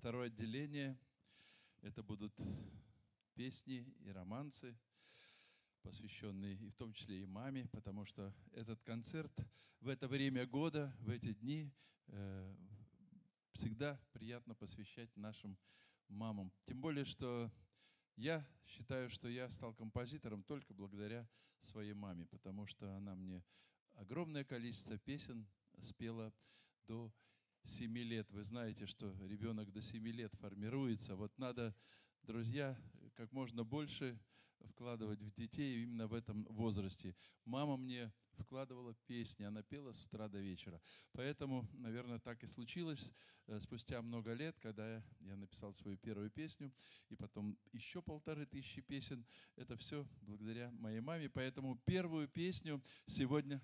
второе отделение. Это будут песни и романсы, посвященные и в том числе и маме, потому что этот концерт в это время года, в эти дни всегда приятно посвящать нашим мамам. Тем более, что я считаю, что я стал композитором только благодаря своей маме, потому что она мне огромное количество песен спела до 7 лет. Вы знаете, что ребенок до 7 лет формируется. Вот надо, друзья, как можно больше вкладывать в детей именно в этом возрасте. Мама мне вкладывала песни, она пела с утра до вечера. Поэтому, наверное, так и случилось спустя много лет, когда я написал свою первую песню, и потом еще 1500 песен. Это все благодаря моей маме. Поэтому первую песню сегодня...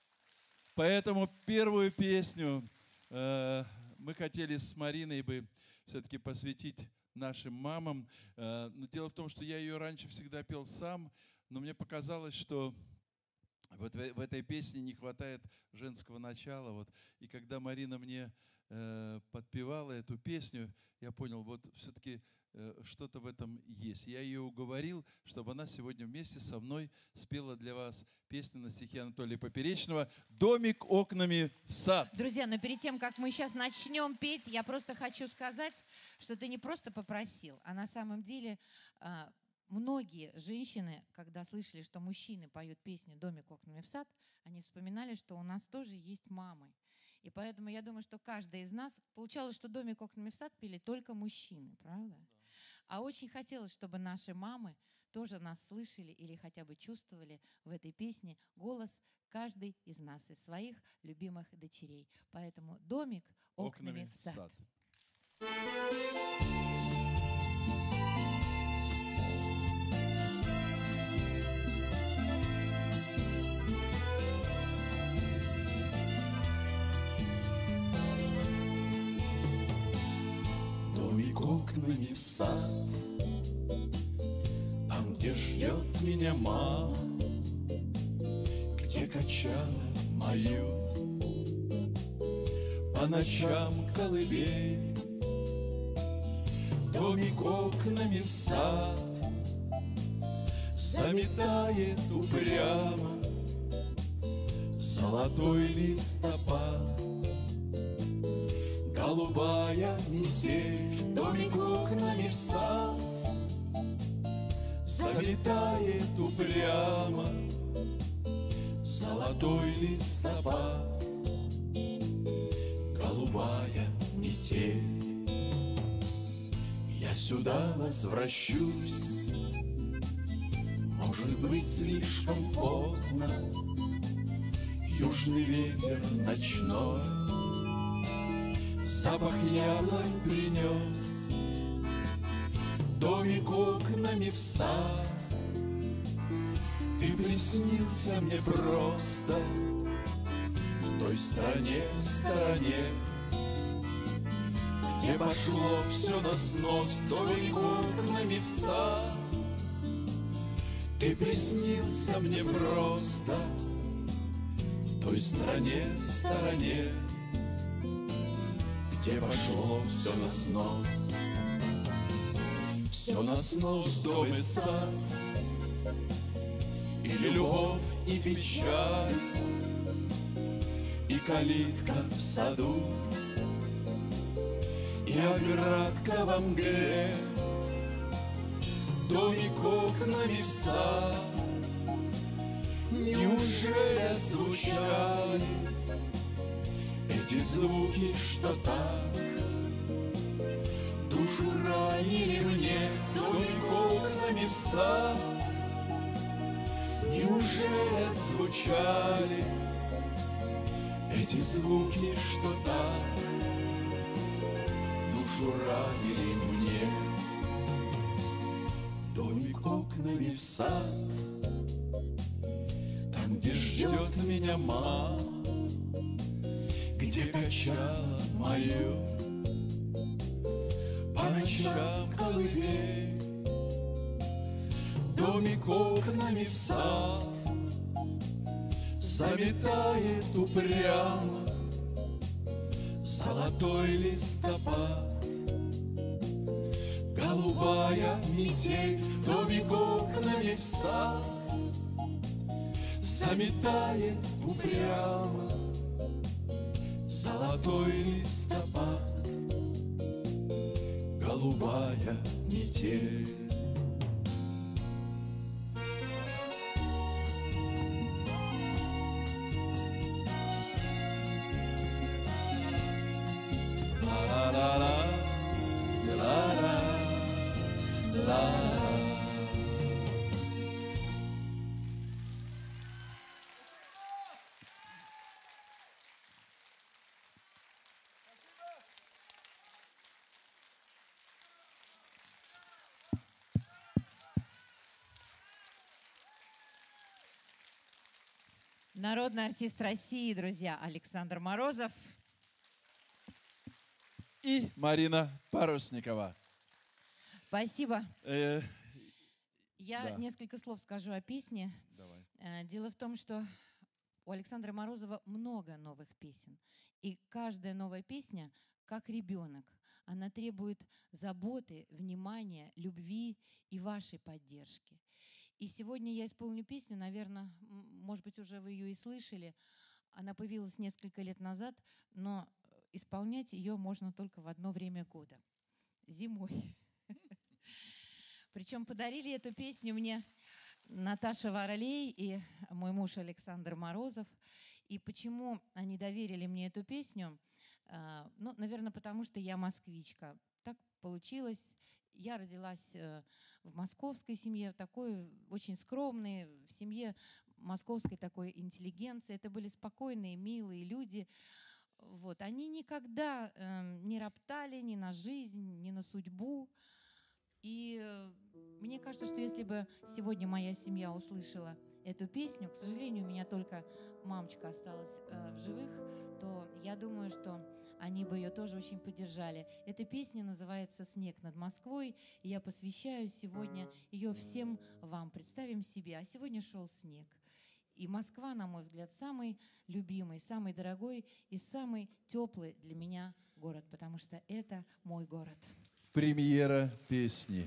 мы хотели с Мариной бы все-таки посвятить нашим мамам. Но дело в том, что я ее раньше всегда пел сам, но мне показалось, что вот в этой песне не хватает женского начала. Вот. И когда Марина мне подпевала эту песню, я понял, вот все-таки что-то в этом есть. Я ее уговорил, чтобы она сегодня вместе со мной спела для вас песню на стихи Анатолия Поперечного «Домик окнами в сад». Друзья, но перед тем, как мы сейчас начнем петь, я просто хочу сказать, что ты не просто попросил, а на самом деле многие женщины, когда слышали, что мужчины поют песню «Домик окнами в сад», они вспоминали, что у нас тоже есть мамы. И поэтому я думаю, что каждый из нас... Получалось, что «Домик окнами в сад» пели только мужчины, правда? Да. А очень хотелось, чтобы наши мамы тоже нас слышали или хотя бы чувствовали в этой песне голос каждой из нас, из своих любимых дочерей. Поэтому «Домик окнами в сад». Домик окнами в сад, там, где ждет меня мама, где качала мою по ночам колыбель. Домик окнами в сад заметает упрямо золотой листопад, голубая метель. Домик окнами в сад залетает упрямо золотой листопад, голубая метель. Я сюда возвращусь, может быть, слишком поздно. Южный ветер ночной запах яблонь принес. Домик окнами в сад, ты приснился мне просто в той стороне, где пошло все на снос. Домик окнами в сад, ты приснился мне просто в той стороне, где пошло все на снос. Все на снос дом и сад, и любовь, и печаль, и калитка в саду, и оградка во мгле. Домик окнами в сад, неужели звучали эти звуки, что так душу ранили мне? Домик окнами в сад, неужели звучали эти звуки, что так душу ранили мне? Домик окнами в сад, там, где ждет меня мама, где качала мою по ночам колыбель. Домик окнами в сад заметает упрямо золотой листопад, голубая метель, то окнами в сад заметает упрямо золотой листопад, голубая метель. Народный артист России, друзья, Александр Морозов. И Марина Парусникова. Спасибо. Я да. несколько слов скажу о песне. Давай. Дело в том, что у Александра Морозова много новых песен. И каждая новая песня, как ребенок, она требует заботы, внимания, любви и вашей поддержки. И сегодня я исполню песню, наверное, может быть, уже вы ее и слышали. Она появилась несколько лет назад, но исполнять ее можно только в одно время года – зимой. Причем подарили эту песню мне Наташа Варлей и мой муж Александр Морозов. И почему они доверили мне эту песню? Ну, наверное, потому что я москвичка. Так получилось. Я родилась в московской семье, такой очень скромной, в семье московской такой интеллигенции. Это были спокойные, милые люди. Вот. Они никогда не роптали ни на жизнь, ни на судьбу. И мне кажется, что если бы сегодня моя семья услышала эту песню, к сожалению, у меня только мамочка осталась в живых, то я думаю, что они бы ее тоже очень поддержали. Эта песня называется «Снег над Москвой», и я посвящаю сегодня ее всем вам. Представим себе, а сегодня шел снег. И Москва, на мой взгляд, самый любимый, самый дорогой и самый теплый для меня город, потому что это мой город. Премьера песни.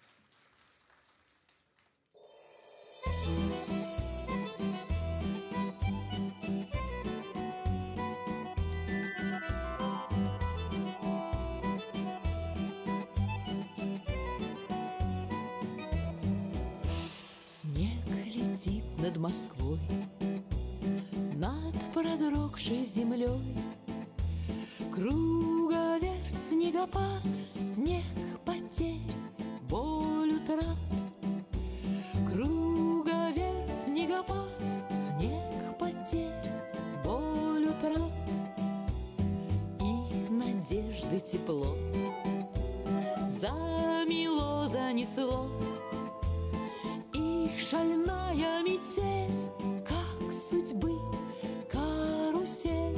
Над Москвой, над продрогшей землей, круговерть, снегопад, снег, потерь, боль утрат. Круговерть, снегопад, снег, потерь, боль утрат. И надежды тепло замело, занесло. Шальная метель, как судьбы карусель.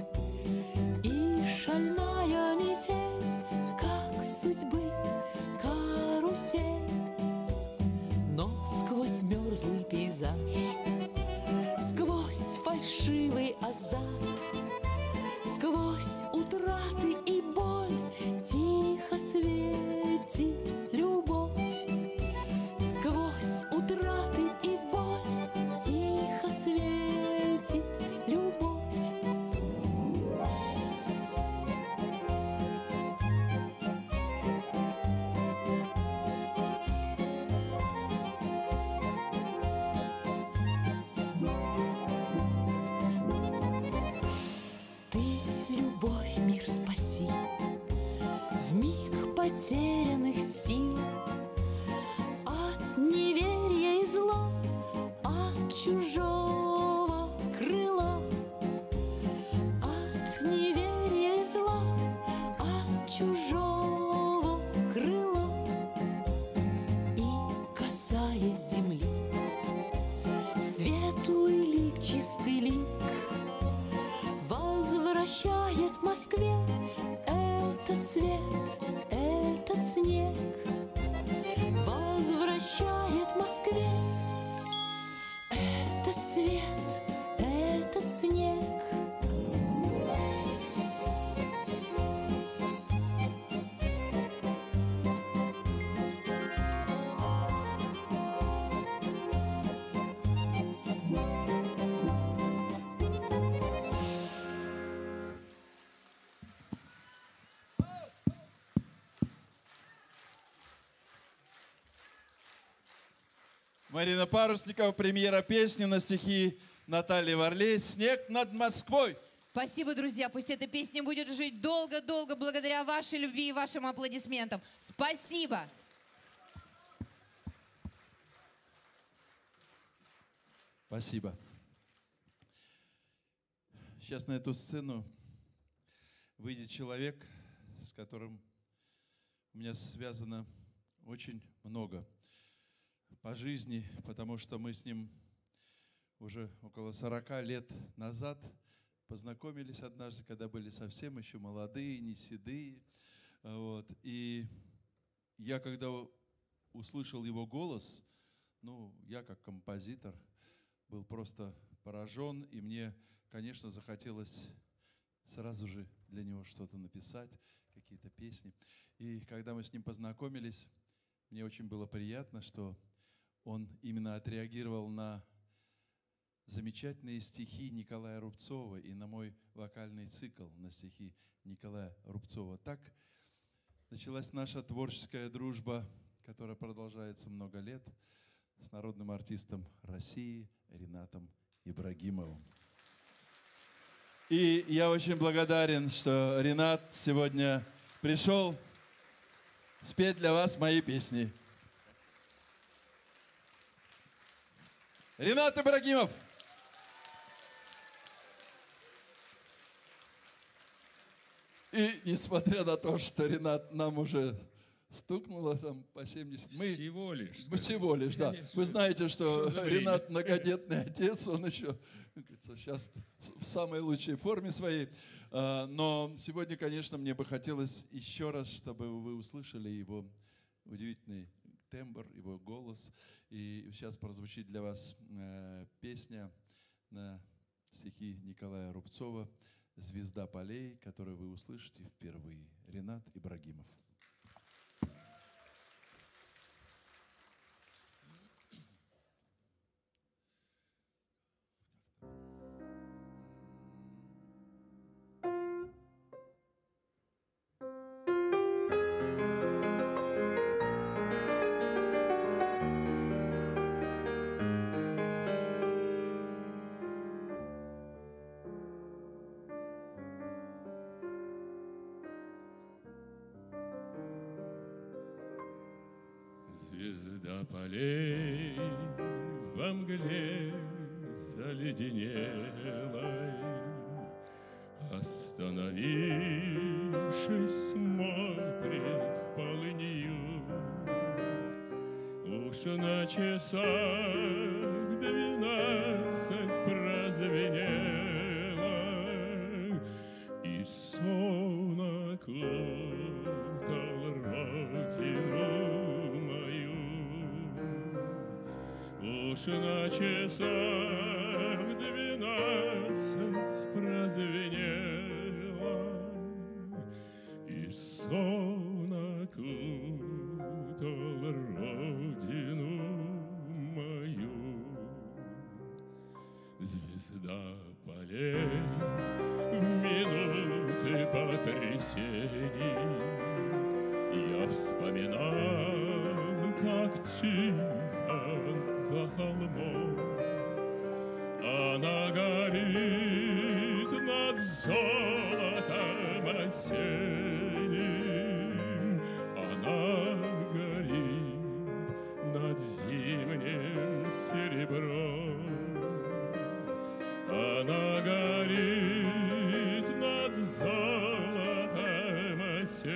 И шальная метель, как судьбы карусель. Но сквозь мерзлый пейзаж, сквозь фальшивый азарт, сквозь утраты и боль тихо светит любовь. Сквозь утраты и боль тихо светит любовь. Ты, любовь, мир спаси, вмиг потерянных сил. Неверие и зло от чужого крыла, от неверия и зла от чужого крыла. И касаясь земли, светлый лик, чистый лик возвращает Москве этот цвет, этот снег. Возвращает Москве этот свет, этот снег. Марина Парусникова, премьера песни на стихи Натальи Варлей «Снег над Москвой». Спасибо, друзья. Пусть эта песня будет жить долго-долго благодаря вашей любви и вашим аплодисментам. Спасибо. Спасибо. Сейчас на эту сцену выйдет человек, с которым у меня связано очень много по жизни, потому что мы с ним уже около 40 лет назад познакомились однажды, когда были совсем еще молодые, не седые. Вот. И я, когда услышал его голос, я как композитор был просто поражен, и мне, конечно, захотелось сразу же для него что-то написать, какие-то песни. И когда мы с ним познакомились, мне очень было приятно, что он именно отреагировал на замечательные стихи Николая Рубцова и на мой вокальный цикл на стихи Николая Рубцова. Так началась наша творческая дружба, которая продолжается много лет, с народным артистом России Ринатом Ибрагимовым. И я очень благодарен, что Ринат сегодня пришел спеть для вас мои песни. Ринат Ибрагимов! И несмотря на то, что Ринат нам уже стукнуло там по 70... Всего лишь. Всего лишь, да. Вы знаете, что Ринат многодетный отец, он еще сейчас в самой лучшей форме своей. Но сегодня, конечно, мне бы хотелось еще раз, чтобы вы услышали его удивительный тембр, его голос. И сейчас прозвучит для вас песня на стихи Николая Рубцова «Звезда полей», которую вы услышите впервые. Ринат Ибрагимов. Звезда полей во мгле заледенелой, остановившись, смотрит в полынью. Уж на часах 12 прозвенело, и сон окутал родину. Уж на часах 12 прозвенело, и сон окутал родину мою. Звезда полей в минуты потрясений я вспоминал, как тихо за холмом она горит над золотом осенним, она горит над зимним серебром, она горит над золотом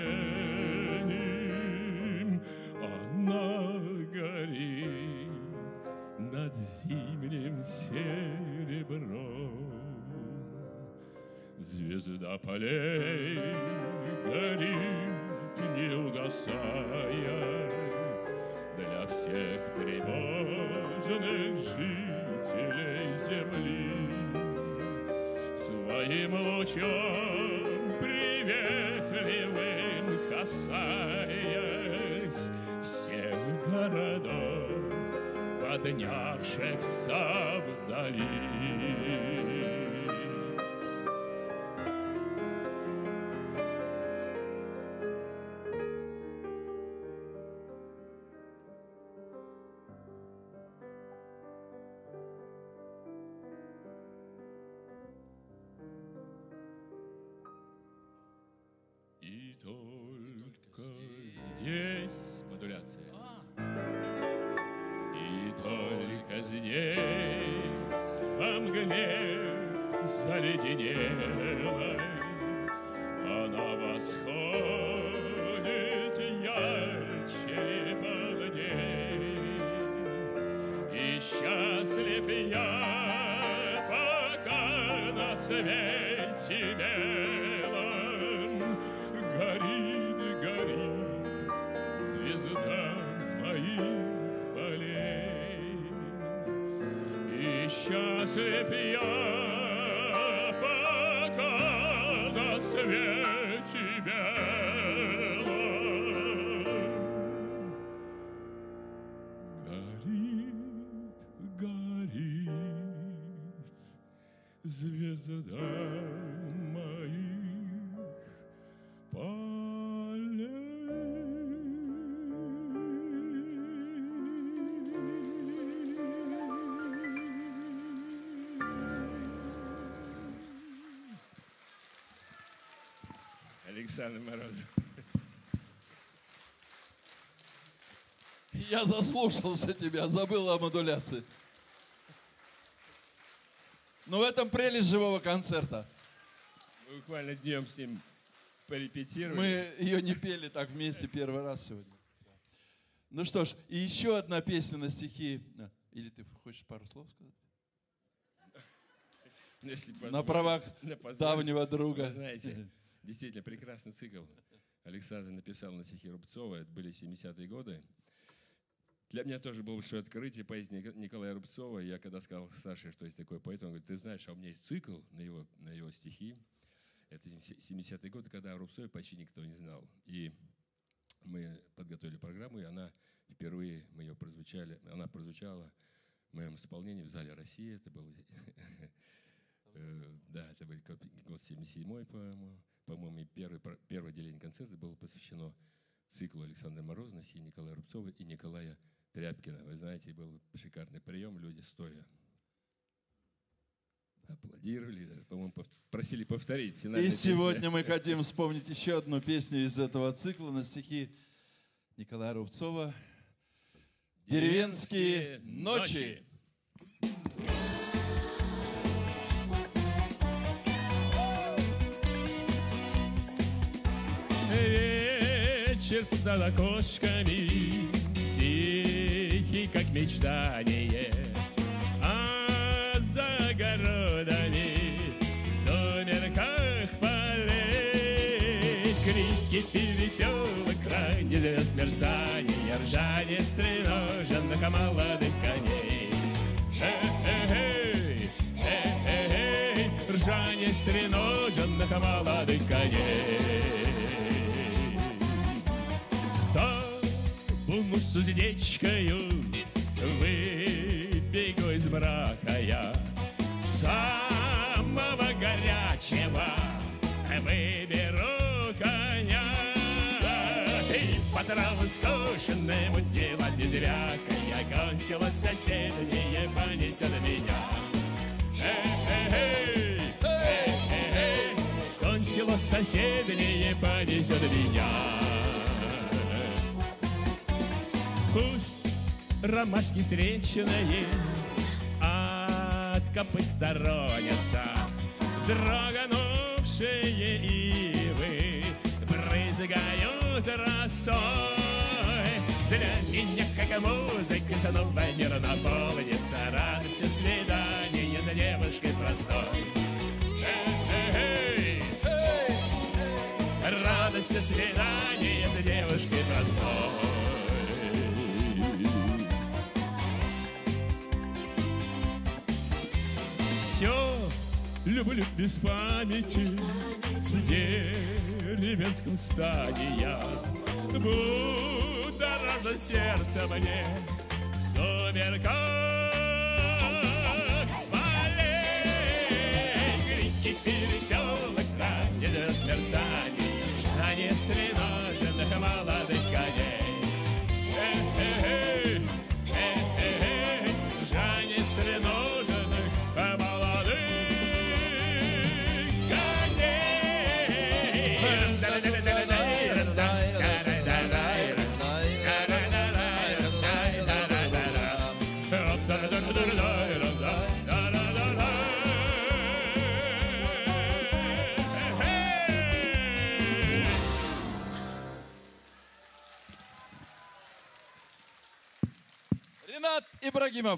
осенним, она горит над зимним серебром. Звезда полей горит, не угасая, для всех тревожных жителей земли. Своим лучом приветливым касаясь всех городов, поднявшихся вдали. И только здесь модуляция. И только здесь во мгле заледенелой она восходит ярче полней. И счастлив я, пока на свете белом горит, горит звезда моих полей. И счастлив я, пока на свете белом горит, горит звезда моих полей. Александр Морозов. Я заслушался тебя, забыл о модуляции. Но в этом прелесть живого концерта. Мы буквально днем с ним порепетировали. Мы ее не пели так вместе первый раз сегодня. Ну что ж, и еще одна песня на стихи. Или ты хочешь пару слов сказать? Если На правах давнего друга. Вы знаете, действительно прекрасный цикл. Александр написал на стихи Рубцова, это были 70-е годы. Для меня тоже было большое открытие поэзии Николая Рубцова. Я когда сказал Саше, что есть такой поэт, он говорит: ты знаешь, а у меня есть цикл на его стихи. Это 70-е годы, когда о Рубцове почти никто не знал. И мы подготовили программу, и она впервые она прозвучала в моем исполнении в зале России. Это был, да, это был год 77-й, по-моему, и первое отделение концерта было посвящено циклу Александра Морозова на стихи Николая Рубцова и Николая Тряпкина. Вы знаете, был шикарный прием, люди стоя аплодировали, даже, по-моему, просили повторить финальную И песню. сегодня мы хотим вспомнить еще одну песню из этого цикла на стихи Николая Рубцова «Деревенские ночи». Вечер под окошками, тихий, как мечтание, а за огородами в сумерках полей крики перепелок, ранее звезд мерцания, ржание стреноженных молодых коней. Эй, ржание стреноженных молодых коней. Муж с уздечкою выбегу из мрака я, самого горячего выберу коня. И по траву скошенному тело безрякая гонсило соседнее понесет меня. Гонсило соседнее понесет меня. Пусть ромашки встречные от копыт сторонятся, вздрогнувшие ивы брызгают росой. Для меня, как музыка, снова мир наполнится радостью свидания с девушкой простой. Радостью свидания с девушкой простой. Все люблю без памяти, в деревенском стане я. Будоражит сердце мне в сумерках полей. Крики перепелок, ранее смерцание, ждание стреноженных молодых коней. Ждание стреноженных молодых коней. Ринат Ибрагимов.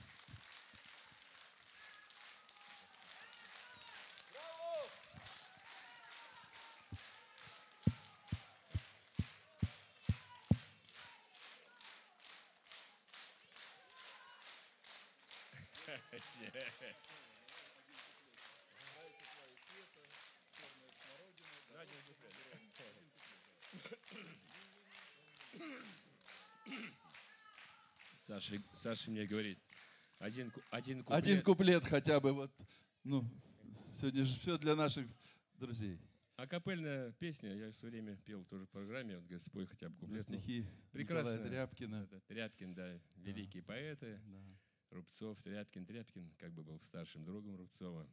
Саша мне говорит, один куплет. Один куплет хотя бы. Вот, ну, сегодня же все для наших друзей. Акапельная песня, я все время пел тоже в программе, вот, говорит, спой хотя бы куплет. Стихи Прекрасно. Николая Тряпкина. Это Тряпкин, да, великие поэты. Да. Рубцов, Тряпкин как бы был старшим другом Рубцова.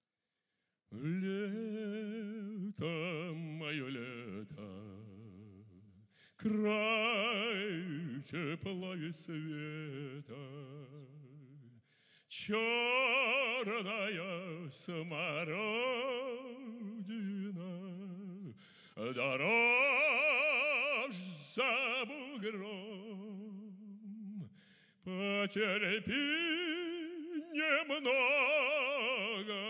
Лето, мое лето, край теплого света, черная смородина, дорожь за бугром, потерпи немного,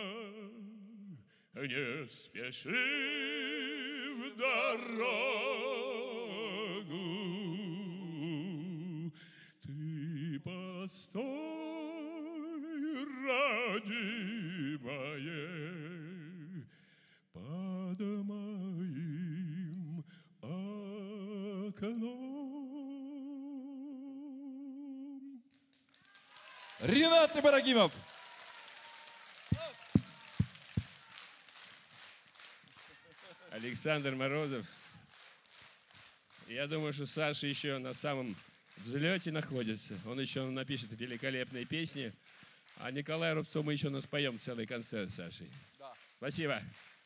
не спеши в дорогу, ты постой, родимая, под моим окном. Ринат Ибрагимов. Александр Морозов. Я думаю, что Саша еще на самом взлете находится. Он еще напишет великолепные песни. А Николая Рубцова мы еще споем целый концерт с Сашей. Да. Спасибо.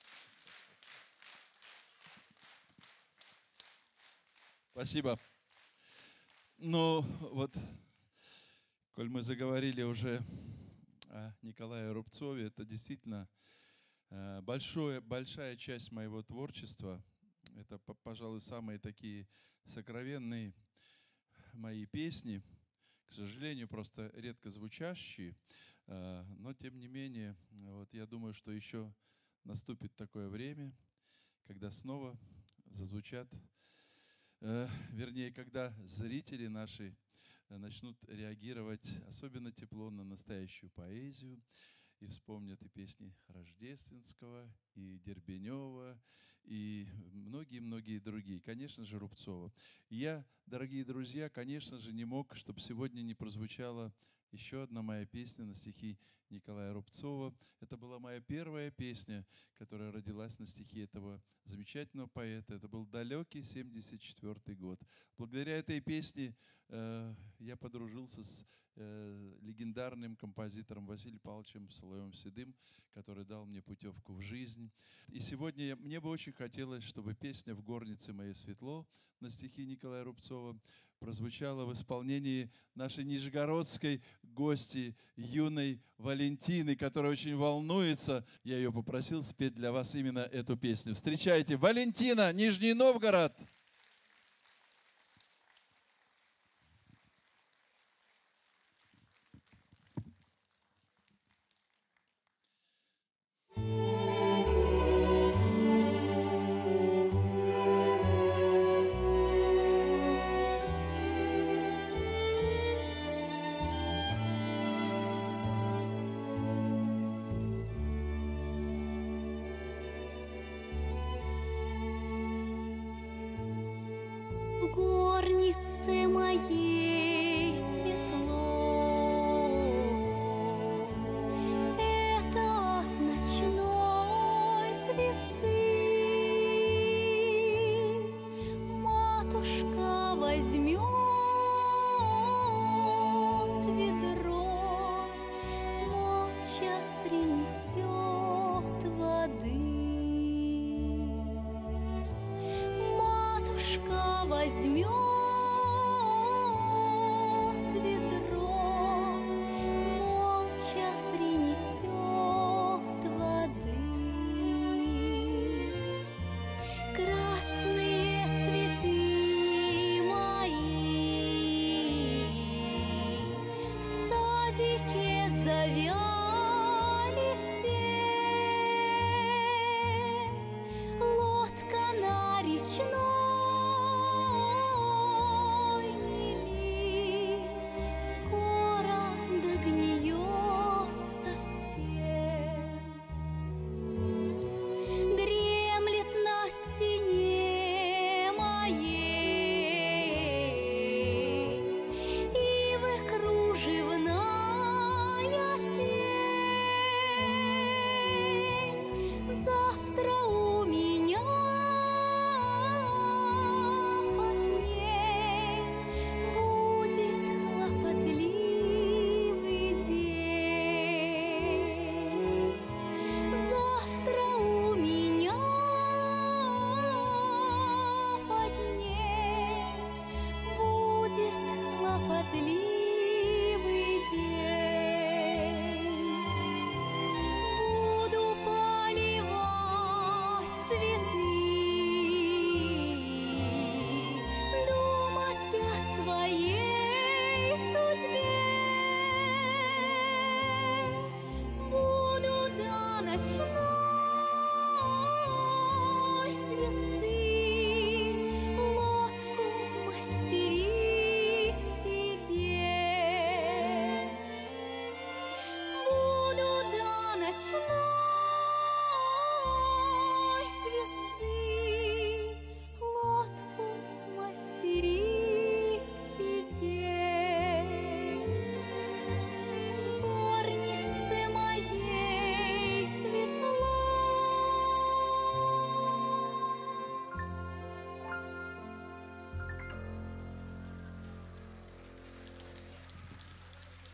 Спасибо. Ну, вот, коль мы заговорили уже о Николае Рубцове, это действительно большая часть моего творчества. Это, пожалуй, самые такие сокровенные мои песни, к сожалению, просто редко звучащие, но тем не менее, вот я думаю, что еще наступит такое время, когда снова зазвучат, вернее, когда зрители наши начнут реагировать особенно тепло на настоящую поэзию и вспомнят и песни Рождественского, и Дербенева, и многие-многие другие. Конечно же, Рубцова. Я, дорогие друзья, конечно же, не мог, чтобы сегодня не прозвучала еще одна моя песня на стихи Николая Рубцова. Это была моя первая песня, которая родилась на стихи этого замечательного поэта. Это был далекий 1974 год. Благодаря этой песне я подружился с легендарным композитором Василием Павловичем Соловьевым-Седым, который дал мне путевку в жизнь. И сегодня мне бы очень хотелось, чтобы песня «В горнице моей светло» на стихи Николая Рубцова прозвучала в исполнении нашей нижегородской гости, юной Валентины, которая очень волнуется. Я ее попросил спеть для вас именно эту песню. Встречайте, Валентина, Нижний Новгород! В горнице моей светло, это от ночной звезды. Матушка возьмет ведро, молча принесет воды. Возьмет ведро, молча принесет воды. Красные цветы мои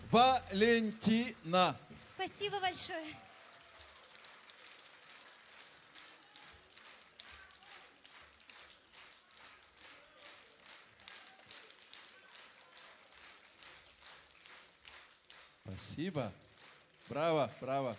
Валентина. Спасибо большое. Спасибо. Браво, браво.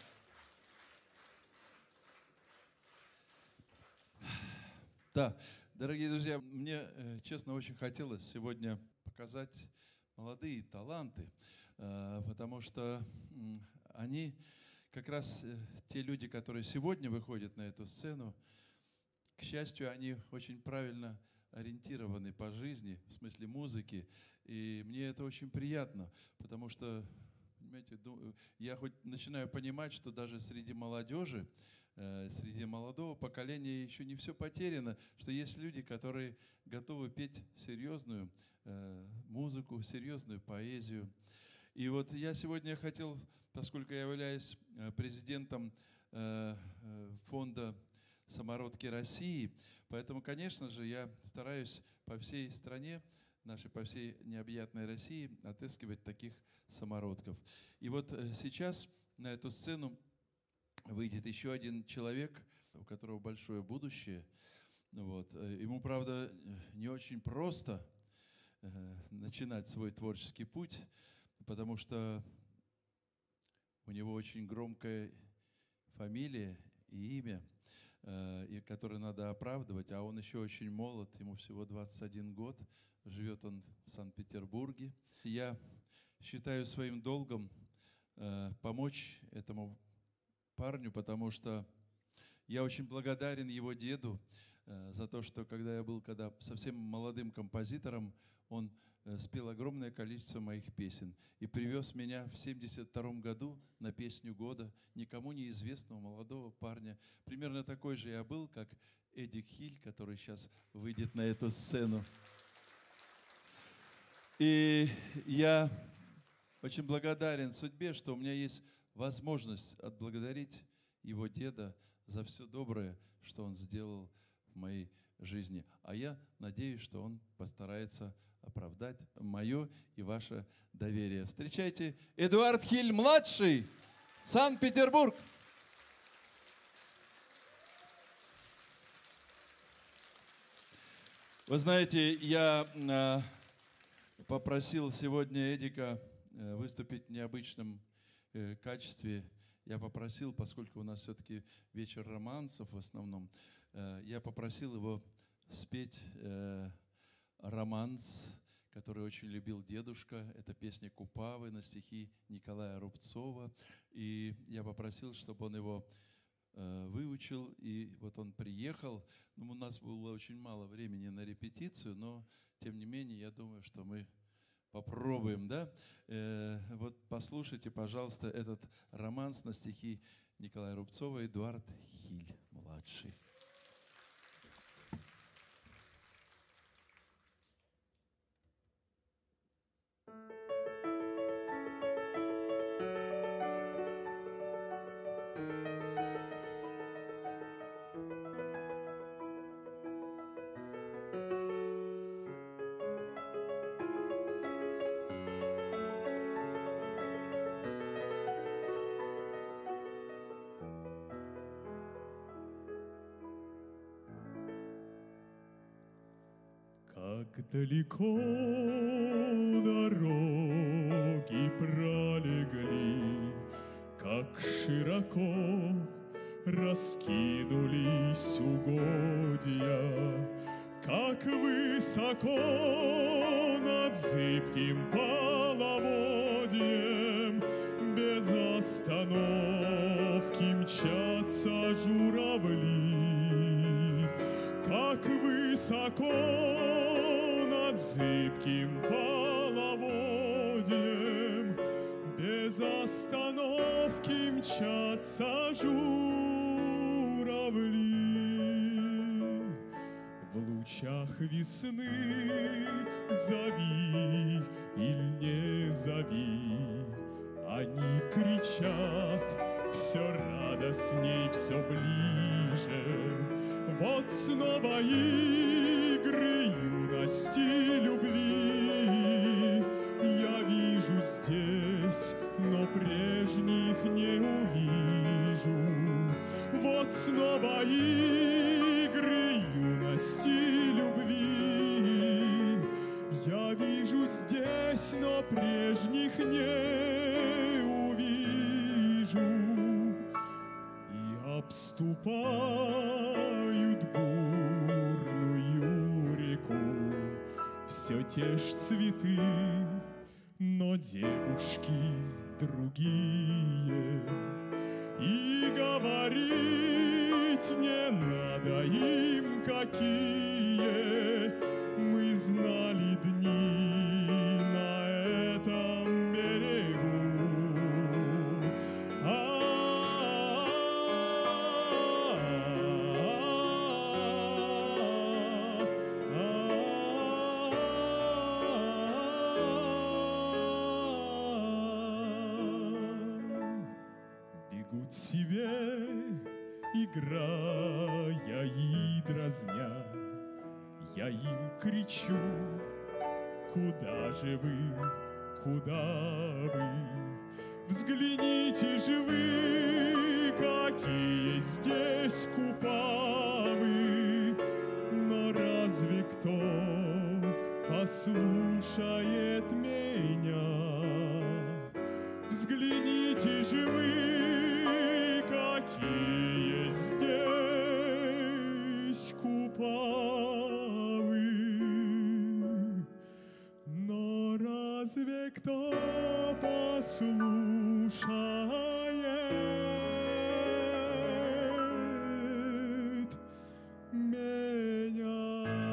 Да, дорогие друзья, мне, честно, очень хотелось сегодня показать молодые таланты, потому что они как раз те люди, которые сегодня выходят на эту сцену, к счастью, они очень правильно ориентированы по жизни, в смысле музыки, и мне это очень приятно, потому что, понимаете, я хоть начинаю понимать, что даже среди молодежи, среди молодого поколения еще не все потеряно, что есть люди, которые готовы петь серьезную музыку, серьезную поэзию. И вот я сегодня хотел, поскольку я являюсь президентом фонда «Самородки России», поэтому, конечно же, я стараюсь по всей стране, нашей, по всей необъятной России, отыскивать таких самородков. И вот сейчас на эту сцену выйдет еще один человек, у которого большое будущее. Вот. Ему, правда, не очень просто начинать свой творческий путь, потому что у него очень громкая фамилия и имя, которое надо оправдывать, а он еще очень молод, ему всего 21 год, живет он в Санкт-Петербурге. Я считаю своим долгом помочь этому парню, потому что я очень благодарен его деду за то, что когда я был совсем молодым композитором, он спел огромное количество моих песен и привез меня в 1972 году на песню года никому неизвестного молодого парня. Примерно такой же я был, как Эдик Хиль, который сейчас выйдет на эту сцену. И я очень благодарен судьбе, что у меня есть возможность отблагодарить его деда за все доброе, что он сделал в моей жизни. А я надеюсь, что он постарается оправдать мое и ваше доверие. Встречайте, Эдуард Хиль-младший, Санкт-Петербург. Вы знаете, я попросил сегодня Эдика выступить в необычном качестве. Я попросил, поскольку у нас все-таки вечер романсов в основном, я попросил его спеть романс, который очень любил дедушка. Это песня Купавы на стихи Николая Рубцова. И я попросил, чтобы он его выучил. И вот он приехал. У нас было очень мало времени на репетицию, но тем не менее, я думаю, что мы попробуем, да? Вот послушайте, пожалуйста, этот романс на стихи Николая Рубцова, Эдуард Хиль-младший. Как далеко дороги пролегли, как широко раскинулись угодья, как высоко над зыбким половодьем без остановки мчатся журавли, как высоко над зыбким половодьем без остановки мчатся журавли. В лучах весны зови или не зови, они кричат все радостней, все ближе. Вот снова игры юности, любви. Я вижу здесь здесь, но прежних не увижу. И обступают бурную реку все те ж цветы, но девушки другие. И говорить не надо им, какие мы знали дни на этом берегу. Бегут себе, играя и дразня. Я им кричу: куда же вы, куда вы? Взгляните же вы, какие здесь купавы. Но разве кто послушает меня? Взгляните же вы, какие здесь купавы. Но разве кто послушает меня?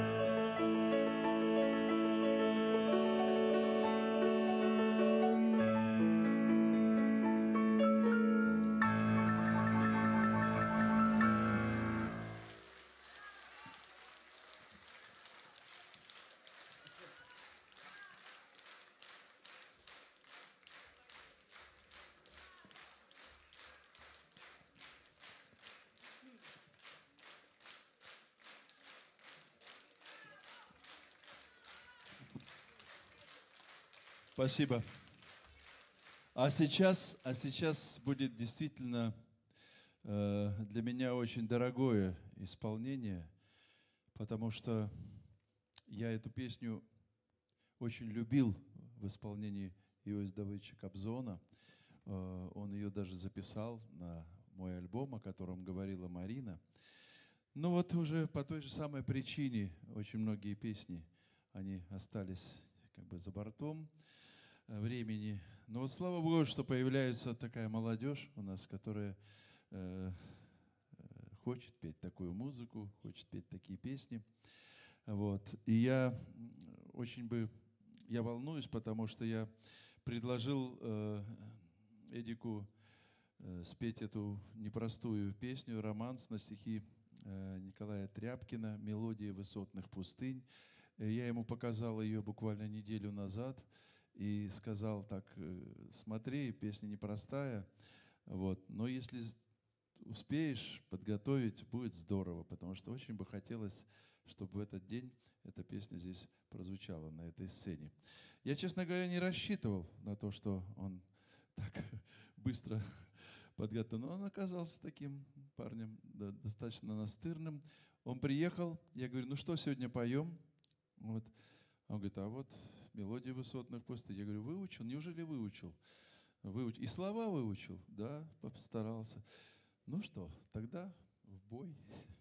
Спасибо. А сейчас будет действительно для меня очень дорогое исполнение, потому что я эту песню очень любил в исполнении Иосифа Давыдовича Кобзона. Он ее даже записал на мой альбом, о котором говорила Марина. Но вот уже по той же самой причине очень многие песни, они остались как бы за бортом времени. Но вот слава Богу, что появляется такая молодежь у нас, которая хочет петь такую музыку, хочет петь такие песни. Вот. И я волнуюсь, потому что я предложил Эдику спеть эту непростую песню, романс на стихи Николая Тряпкина «Мелодия высотных пустынь». Я ему показал ее буквально неделю назад и сказал так: смотри, песня непростая, вот, но если успеешь подготовить, будет здорово, потому что очень бы хотелось, чтобы в этот день эта песня здесь прозвучала на этой сцене. Я, честно говоря, не рассчитывал на то, что он так быстро подготовил, но он оказался таким парнем достаточно настырным. Он приехал, я говорю: ну что, сегодня поем? Вот. Он говорит: а вот «Мелодия высотных пустынь». Я говорю: выучил? Неужели выучил? Выучил. И слова выучил? Да, постарался. Ну что, тогда в бой.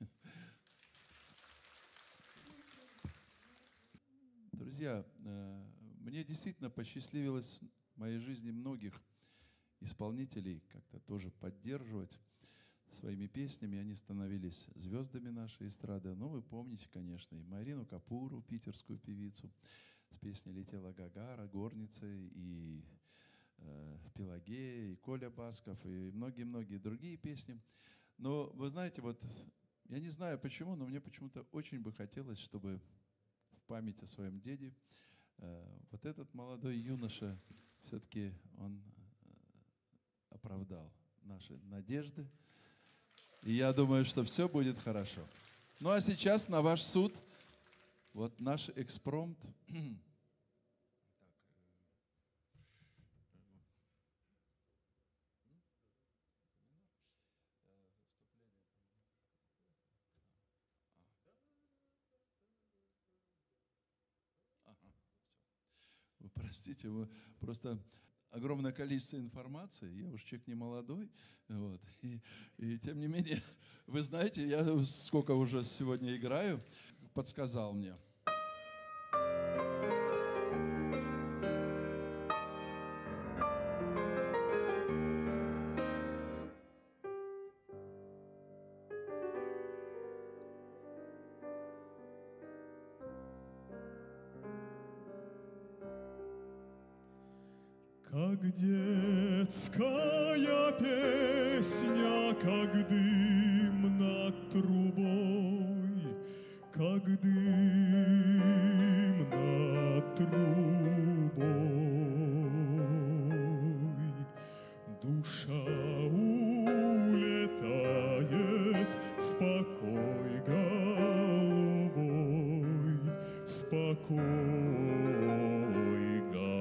Друзья, мне действительно посчастливилось в моей жизни многих исполнителей как-то тоже поддерживать своими песнями. Они становились звездами нашей эстрады. Ну, вы помните, конечно, и Марину Капуру, питерскую певицу, с песней «Летела Гагара», «Горница», и «Пелагея», и Коля Басков, и многие-многие другие песни. Но вы знаете, вот я не знаю почему, но мне почему-то очень бы хотелось, чтобы в память о своем деде вот этот молодой юноша все-таки он оправдал наши надежды. И я думаю, что все будет хорошо. Ну а сейчас на ваш суд вот наш экспромт. Вы простите, просто огромное количество информации. Я уж человек не молодой. Вот. И тем не менее, вы знаете, я сколько уже сегодня играю, подсказал мне. Как детская песня, как дым над трубой, как дым над трубой. Душа улетает в покой голубой, в покой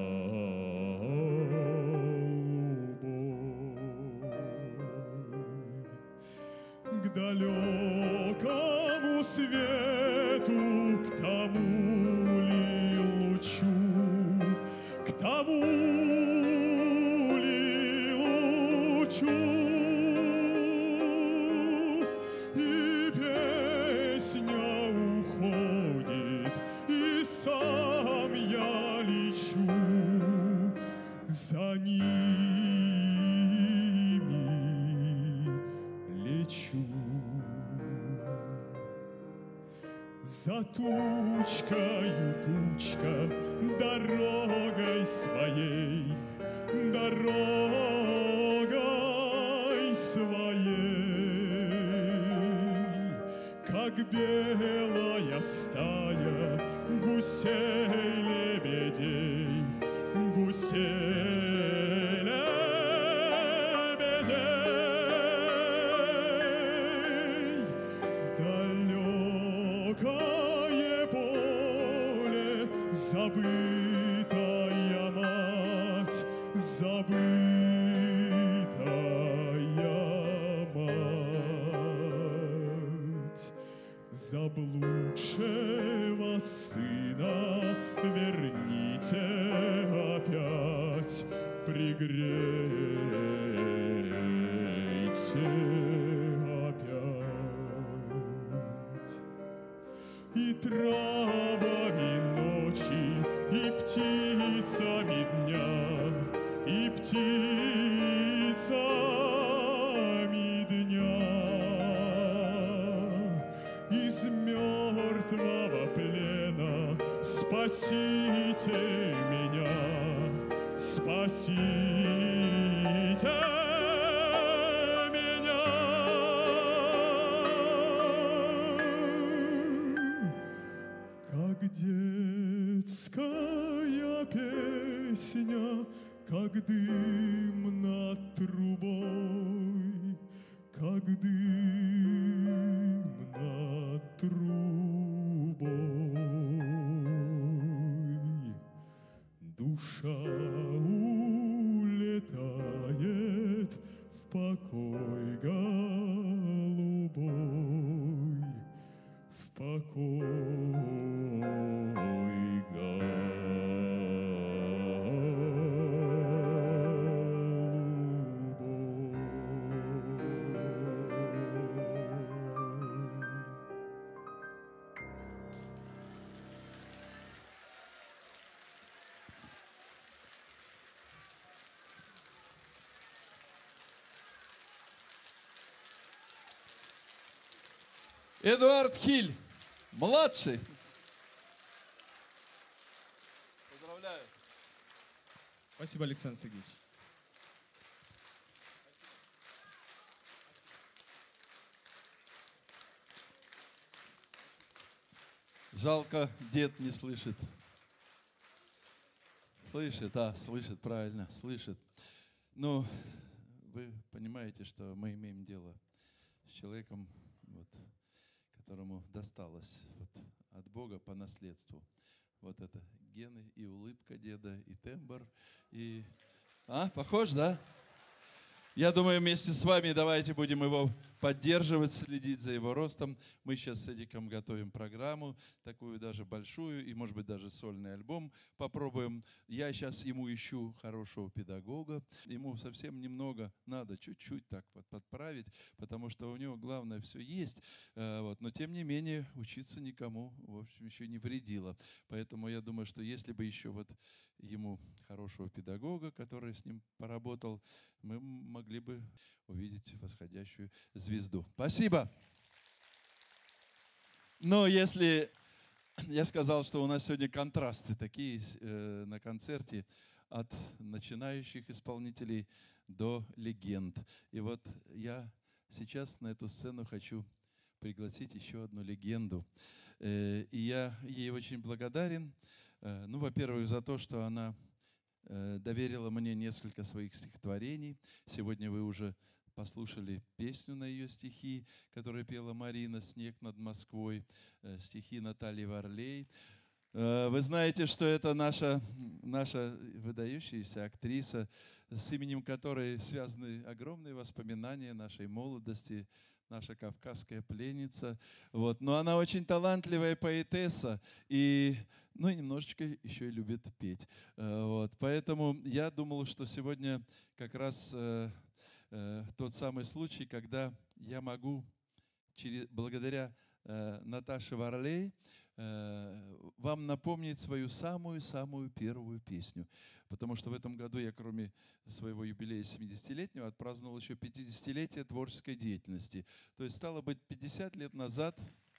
голубой. К далекому свету, к тому ли лучу, к тому ли лучу, и песня уходит, и сам я лечу за ними, лечу. За тучкою тучка, дорогой своей, дорогой своей, как белая стая гусей-лебедей, гусей-лебедей. Далекое поле, забытая мать, забытая мать. Заблудшего сына верните опять, пригрейте опять. И травами ночи, и птицами дня, и птицами дня. Из мертвого плена спасите меня, спасите меня. Как детская песня, как дым над трубой, как дым над трубой. Душа улетает в покой голубой, в покой Эдуард Хиль, младший. Поздравляю. Спасибо, Александр Сергеевич. Жалко, дед не слышит. Слышит, слышит, правильно, слышит. Ну, вы понимаете, что мы имеем дело с человеком, вот, которому досталось от Бога по наследству. Вот это гены, и улыбка деда, и тембр, и... похож, да? Я думаю, вместе с вами давайте будем его поддерживать, следить за его ростом. Мы сейчас с Эдиком готовим программу, такую даже большую, и, может быть, даже сольный альбом попробуем. Я сейчас ему ищу хорошего педагога. Ему совсем немного надо, чуть-чуть так вот подправить, потому что у него, главное, все есть. Вот. Но, тем не менее, учиться никому, в общем, еще не вредило. Поэтому я думаю, что если бы еще вот ему хорошего педагога, который с ним поработал, мы могли бы увидеть восходящую звезду. Спасибо. Но если я сказал, что у нас сегодня контрасты такие на концерте от начинающих исполнителей до легенд. И вот я сейчас на эту сцену хочу пригласить еще одну легенду. И я ей очень благодарен. Ну, во-первых, за то, что она доверила мне несколько своих стихотворений. Сегодня вы уже послушали песню на ее стихи, которую пела Марина «Снег над Москвой», стихи Натальи Варлей. Вы знаете, что это наша выдающаяся актриса, с именем которой связаны огромные воспоминания нашей молодости, наша кавказская пленница. Вот. Но она очень талантливая поэтесса и немножечко еще и любит петь. Вот. Поэтому я думал, что сегодня как раз тот самый случай, когда я могу благодаря Наташе Варлей вам напомнить свою самую-самую первую песню. Потому что в этом году я, кроме своего юбилея 70-летнего, отпраздновал еще 50-летие творческой деятельности. То есть, стало быть, 50 лет назад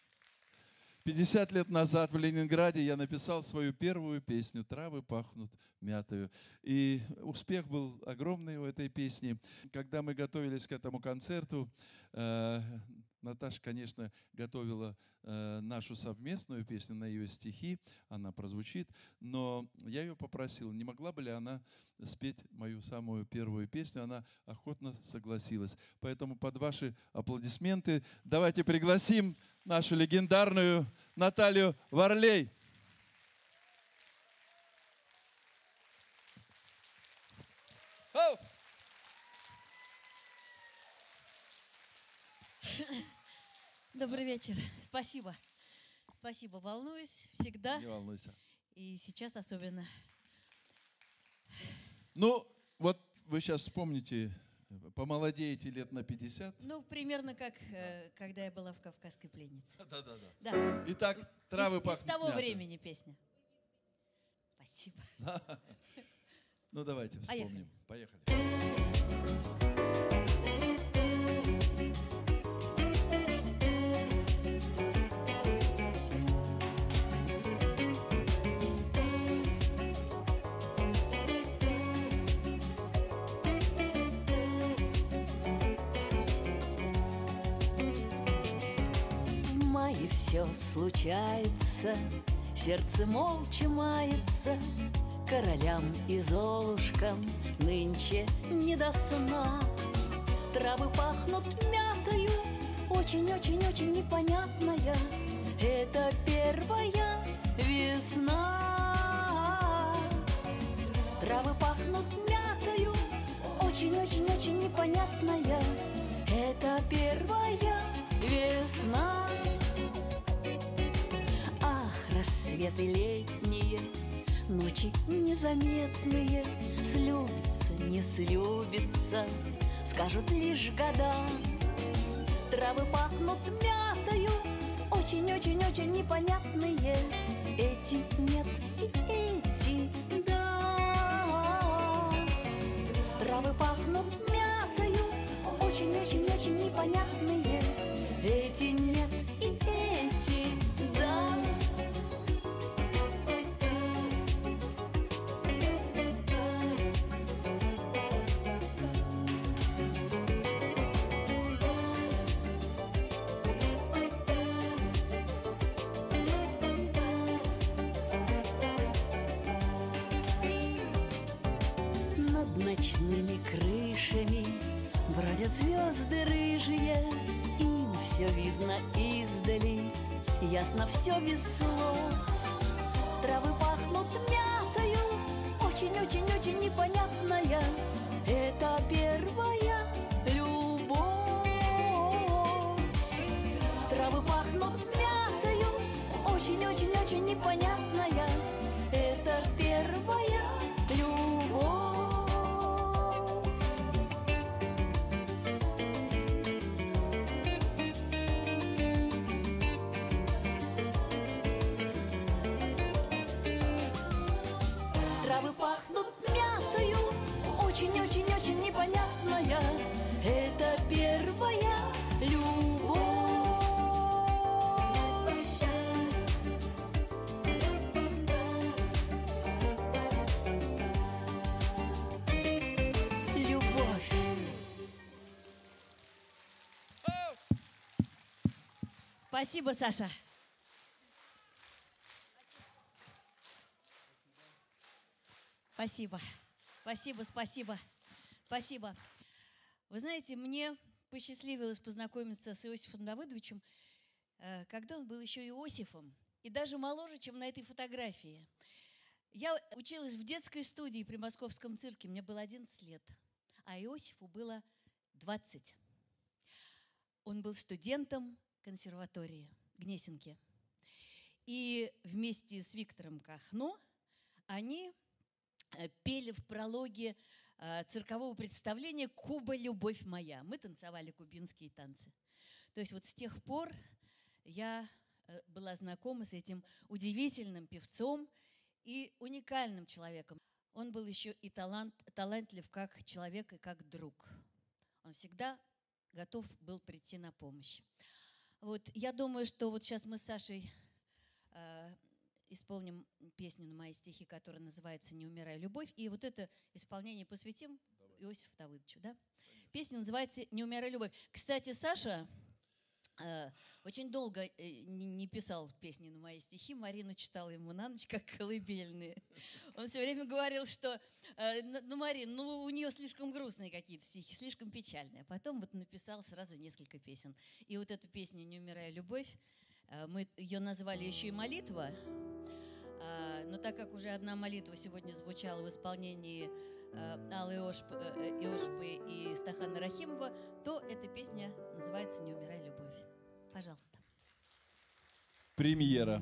в Ленинграде я написал свою первую песню «Травы пахнут мятою». И успех был огромный у этой песни. Когда мы готовились к этому концерту, Наташа, конечно, готовила нашу совместную песню на ее стихи, она прозвучит, но я ее попросил, не могла бы ли она спеть мою самую первую песню, она охотно согласилась. Поэтому под ваши аплодисменты давайте пригласим нашу легендарную Наталью Варлей. Добрый вечер. Спасибо. Спасибо. Волнуюсь всегда. Не волнуйся. И сейчас особенно. Ну, вот вы сейчас вспомните, помолодеете лет на 50. Ну, примерно как, когда я была в «Кавказской пленнице». Да. Да. Итак, «Травы Из пахнут того мятой». времени песня. Спасибо. Ну, давайте вспомним. Поехали. В мае все случается, сердце молча мается, королям и золушкам нынче не до сна. Травы пахнут мятою, очень-очень-очень непонятная. Это первая весна. Травы пахнут мятою, очень-очень-очень непонятная. Это первая весна. Ах, рассветы летние, ночи незаметные, слюбится, не слюбится, скажут лишь года. Травы пахнут мятою, очень-очень-очень непонятные. Эти нет и эти да. Травы пахнут мятою, очень-очень-очень непонятные. Эти нет и эти да. Над ночными крышами бродят звезды рыжие, им все видно издали, ясно все без слов. Травы пахнут мятою, очень-очень-очень непонятная. Это первая Спасибо, Саша. Спасибо. Спасибо, спасибо. Спасибо. Вы знаете, мне посчастливилось познакомиться с Иосифом Давыдовичем, когда он был еще Иосифом, и даже моложе, чем на этой фотографии. Я училась в детской студии при Московском цирке, мне было 11 лет, а Иосифу было 20. Он был студентом консерватории Гнесинки. И вместе с Виктором Кахно они пели в прологе циркового представления «Куба, любовь моя». Мы танцевали кубинские танцы. То есть вот с тех пор я была знакома с этим удивительным певцом и уникальным человеком. Он был еще и талантлив как человек и как друг. Он всегда готов был прийти на помощь. Вот, я думаю, что вот сейчас мы с Сашей исполним песню на мои стихи, которая называется «Не умирай, любовь». И вот это исполнение посвятим Иосифу Давыдовичу. Да? Песня называется «Не умирай, любовь». Кстати, Саша очень долго не писал песни на мои стихи. Марина читала ему на ночь, как колыбельные. Он все время говорил, что Марин, у нее слишком грустные какие-то стихи, слишком печальные. Потом вот написал сразу несколько песен. И вот эту песню «Не умирай, любовь», мы ее назвали еще и «Молитва». Но так как уже одна молитва сегодня звучала в исполнении Аллы Иошпы и Стахана Рахимова, то эта песня называется «Не умирай, любовь». Пожалуйста. Премьера.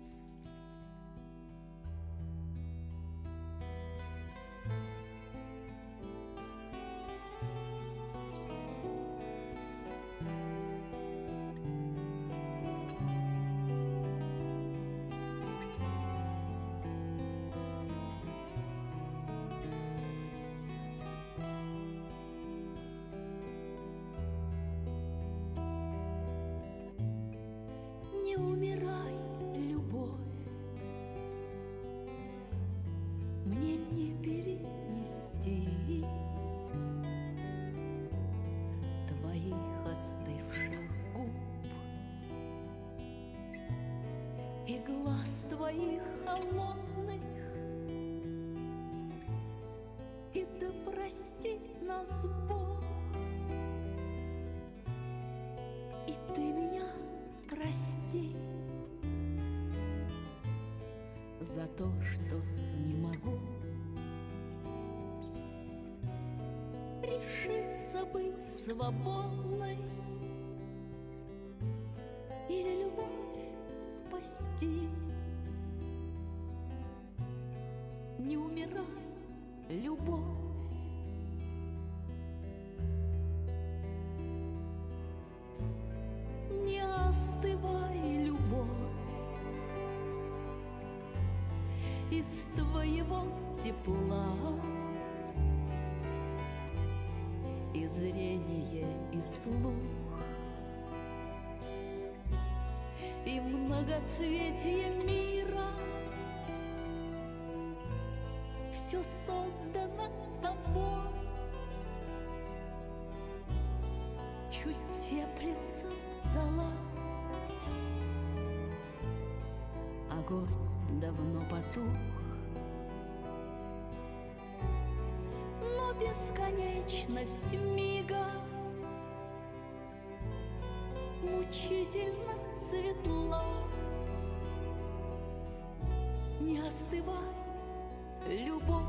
И глаз твоих холодных, и да простит нас Бог, и ты меня прости за то, что не могу решиться быть свободной или любовь спасти. Не умирай, любовь. Не остывай, любовь. Из твоего тепла и зрение, и слух, и многоцветие мира все создано тобой. Чуть теплится зола, огонь давно потух, но бесконечность мига мучительно светла. Не остывай, любовь.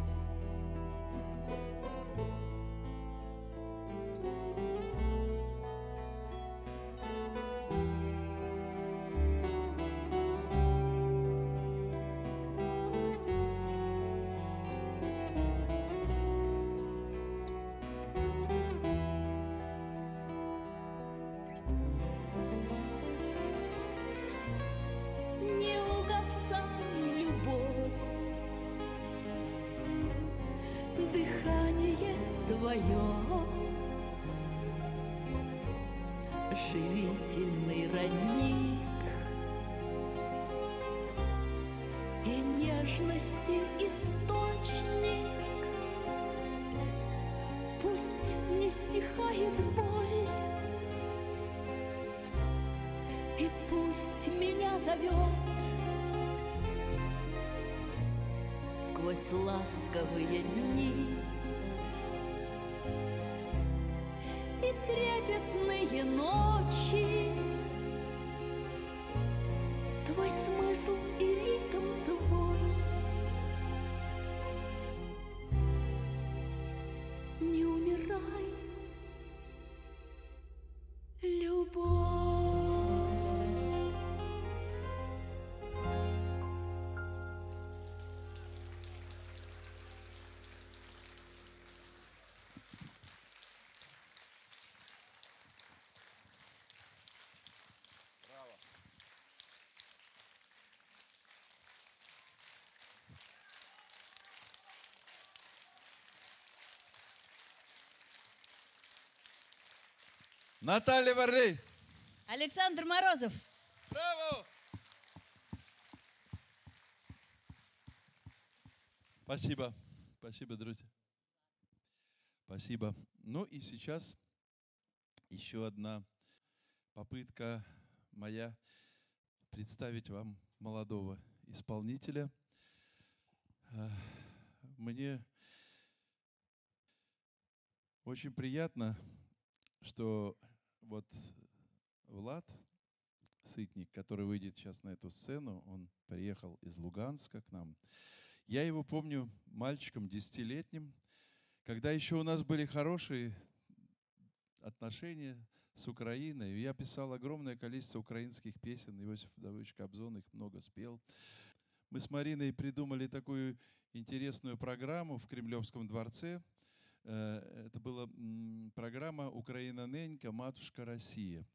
Дыхание твое, живительный родник, и нежности источник. Пусть не стихает боль, и пусть меня зовет сквозь ласковые дни и трепетные ночи. Твой смысл и ритм твой не умирай, любовь. Наталья Варлей. Александр Морозов. Браво! Спасибо. Спасибо, друзья. Спасибо. Ну и сейчас еще одна попытка моя представить вам молодого исполнителя. Мне очень приятно, что вот Влад Сытник, который выйдет сейчас на эту сцену, он приехал из Луганска к нам. Я его помню мальчиком 10-летним, когда еще у нас были хорошие отношения с Украиной. Я писал огромное количество украинских песен. Иосиф Давыдович Кобзон их много спел. Мы с Мариной придумали такую интересную программу в Кремлевском дворце. Это была программа «Украина ненька, матушка Россия».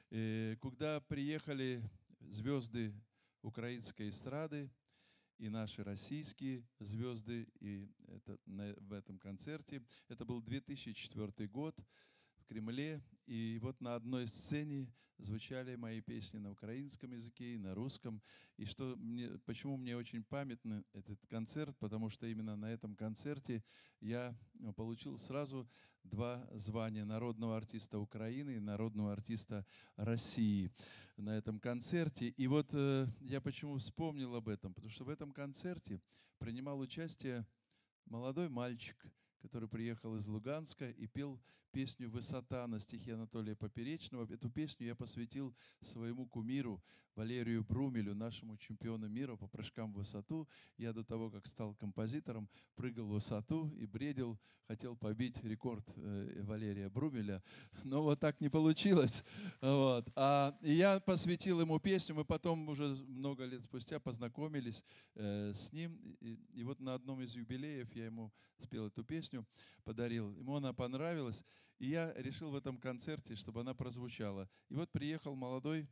Куда приехали звезды украинской эстрады и наши российские звезды, и в этом концерте. Это был 2004 год в Кремле, и вот на одной сцене звучали мои песни на украинском языке и на русском. И почему мне очень памятен этот концерт, потому что именно на этом концерте я получил сразу 2 звания: народного артиста Украины и народного артиста России на этом концерте. И вот я почему вспомнил об этом, потому что в этом концерте принимал участие молодой мальчик, который приехал из Луганска и пел песню «Высота» на стихи Анатолия Поперечного. Эту песню я посвятил своему кумиру Валерию Брумелю, нашему чемпиону мира по прыжкам в высоту. Я до того, как стал композитором, прыгал в высоту и бредил, хотел побить рекорд Валерия Брумеля, но вот так не получилось. Вот. И я посвятил ему песню, мы потом уже много лет спустя познакомились с ним, и вот на одном из юбилеев я ему спел эту песню, подарил. Ему она понравилась, и я решил в этом концерте, чтобы она прозвучала. И вот приехал молодой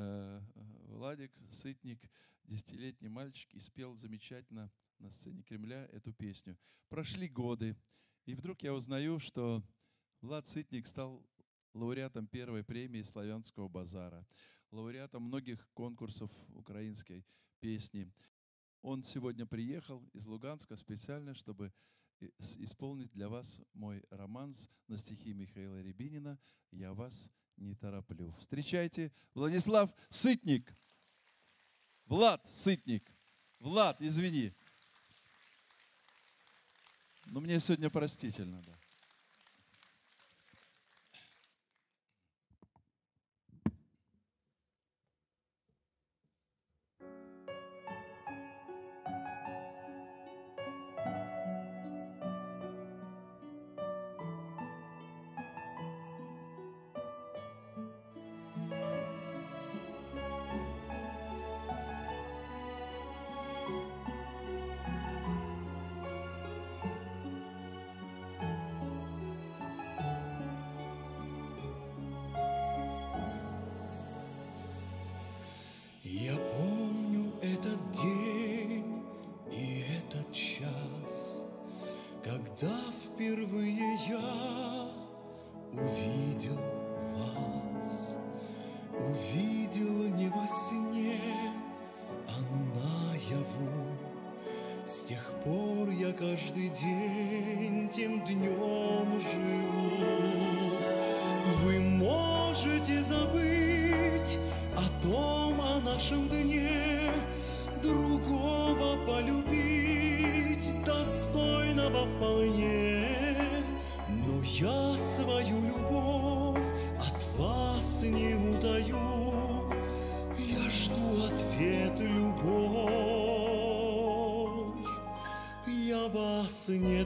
Владик Сытник, 10-летний мальчик, и спел замечательно на сцене Кремля эту песню. Прошли годы, и вдруг я узнаю, что Влад Сытник стал лауреатом 1-й премии Славянского базара, лауреатом многих конкурсов украинской песни. Он сегодня приехал из Луганска специально, чтобы исполнить для вас мой романс на стихи Михаила Рябинина «Я вас не тороплю». Встречайте, Владислав Сытник. Влад Сытник. Влад, извини. Но мне сегодня простительно, да. Я помню этот день и этот час, когда впервые я увидел вас. Увидел не во сне, а наяву. С тех пор я каждый день тем днем живу. Вы можете забыть о том, о нашем дне, другого полюбить, достойного вполне. Но я свою любовь от вас не утаю, я жду ответ, любовь, я вас не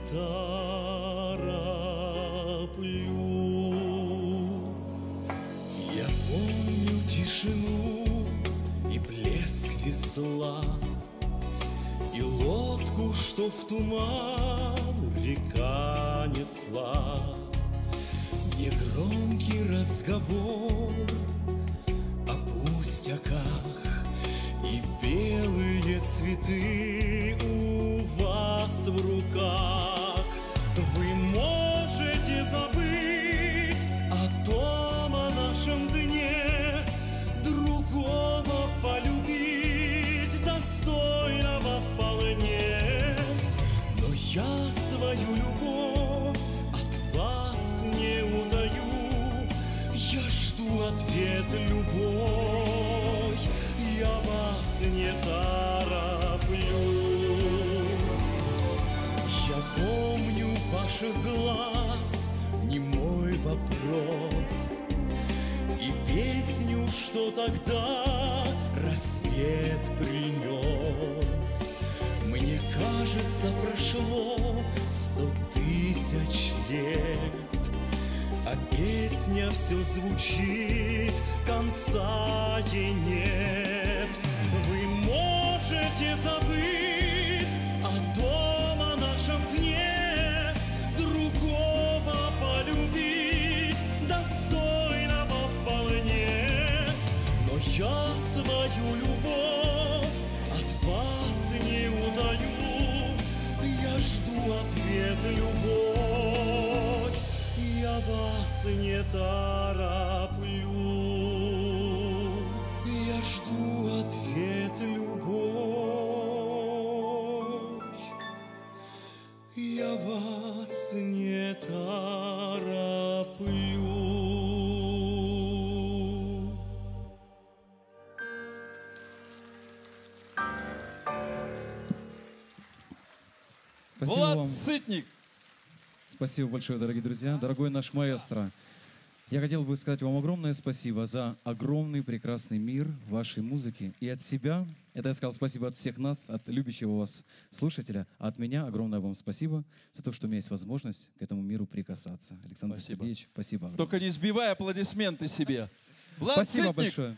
тороплю. Я помню тишину и блеск весла, и лодку, что в туман река несла. Негромкий разговор о пустяках и белые цветы у вас в руках. Вы можете забыть о том, о нашем дне, другого полюбить, достойного вполне. Но я свою любовь от вас не утаю, я жду ответ, любовь, я вас не тороплю. Я помню ваших глаз немой вопрос и песню, что тогда рассвет принес. Мне кажется, прошло 100 000 лет, а песня все звучит, конца ей нет. Вы можете забыть о том, о нашем дне, другого полюбить, достойного вполне. Но я свою любовь от вас не утаю, я жду ответ, любовь, я вас не тороплю. Я жду ответ, любовь, я вас не тороплю. Спасибо Влад вам. Сытник. Спасибо большое, дорогие друзья. Дорогой наш маэстро, я хотел бы сказать вам огромное спасибо за огромный прекрасный мир вашей музыки. И от себя, это я сказал спасибо от всех нас, от любящего вас слушателя, а от меня огромное вам спасибо за то, что у меня есть возможность к этому миру прикасаться. Александр Спасибо. Сергеевич, спасибо огромное. Только не сбивай аплодисменты себе. Влад Спасибо Сытник. большое.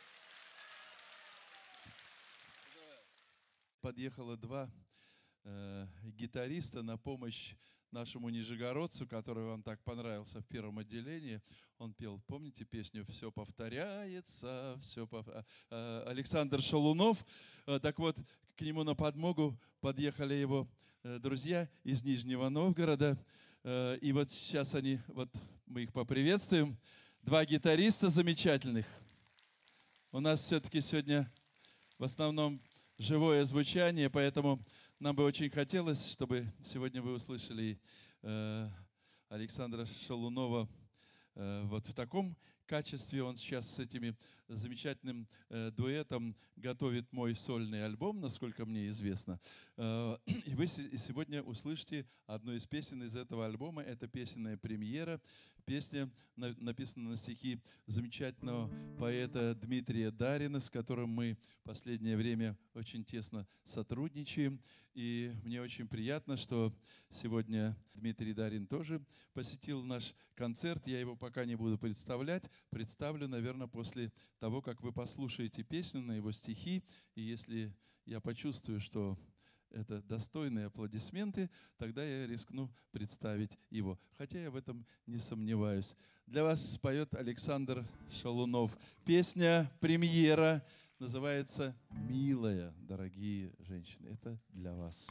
Подъехало два гитариста на помощь нашему нижегородцу, который вам так понравился в первом отделении. Он пел, помните песню «Все повторяется», Александр Шалунов. Так вот, к нему на подмогу подъехали его друзья из Нижнего Новгорода. И вот сейчас мы их поприветствуем. Два гитариста замечательных. У нас все-таки сегодня в основном живое звучание, поэтому нам бы очень хотелось, чтобы сегодня вы услышали Александра Шалунова вот в таком качестве. Он сейчас с этим замечательным дуэтом готовит мой сольный альбом, насколько мне известно. И вы сегодня услышите одну из песен из этого альбома. Это песенная премьера. Песня написана на стихи замечательного поэта Дмитрия Дарина, с которым мы в последнее время очень тесно сотрудничаем. И мне очень приятно, что сегодня Дмитрий Дарин тоже посетил наш концерт. Я его пока не буду представлять. Представлю, наверное, после того, как вы послушаете песню на его стихи. И если я почувствую, что это достойные аплодисменты, тогда я рискну представить его. Хотя я в этом не сомневаюсь. Для вас споет Александр Шалунов. Песня «Премьера» называется «Милая», дорогие женщины. Это для вас.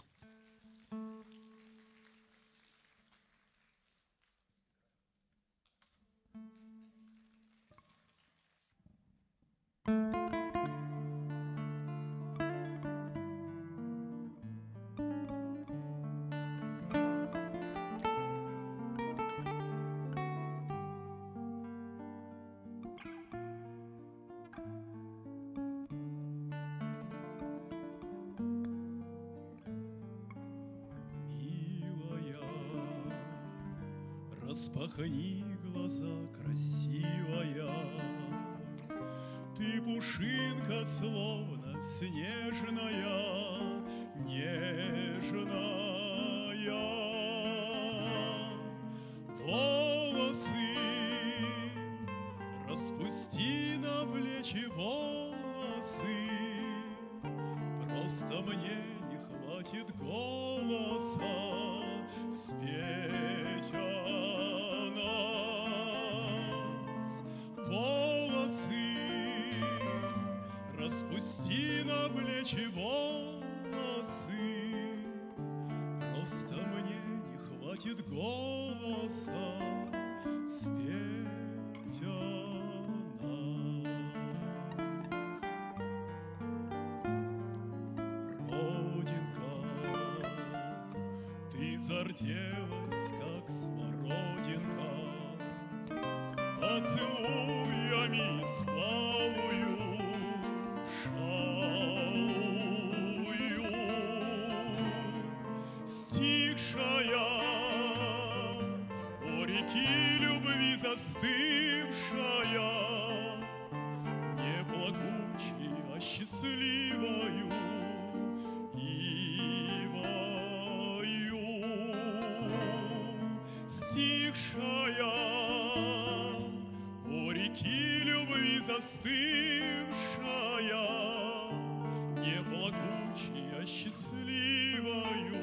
распахни глаза, красивая. Ты пушинка, словно снежная, нежная. Волосы распусти на плечи, волосы. Просто мне не хватит голоса спеть о нас. Волосы распусти на плечи, волосы. Просто мне не хватит голоса спеть о нас. Родинка, ты зарделась, как смородинка, поцелуями спалую шалую, стихшая у реки любви застывшая, не плакучей, а счастливою ивою, стихшая у реки любви застывшая, не плакучей, а счастливою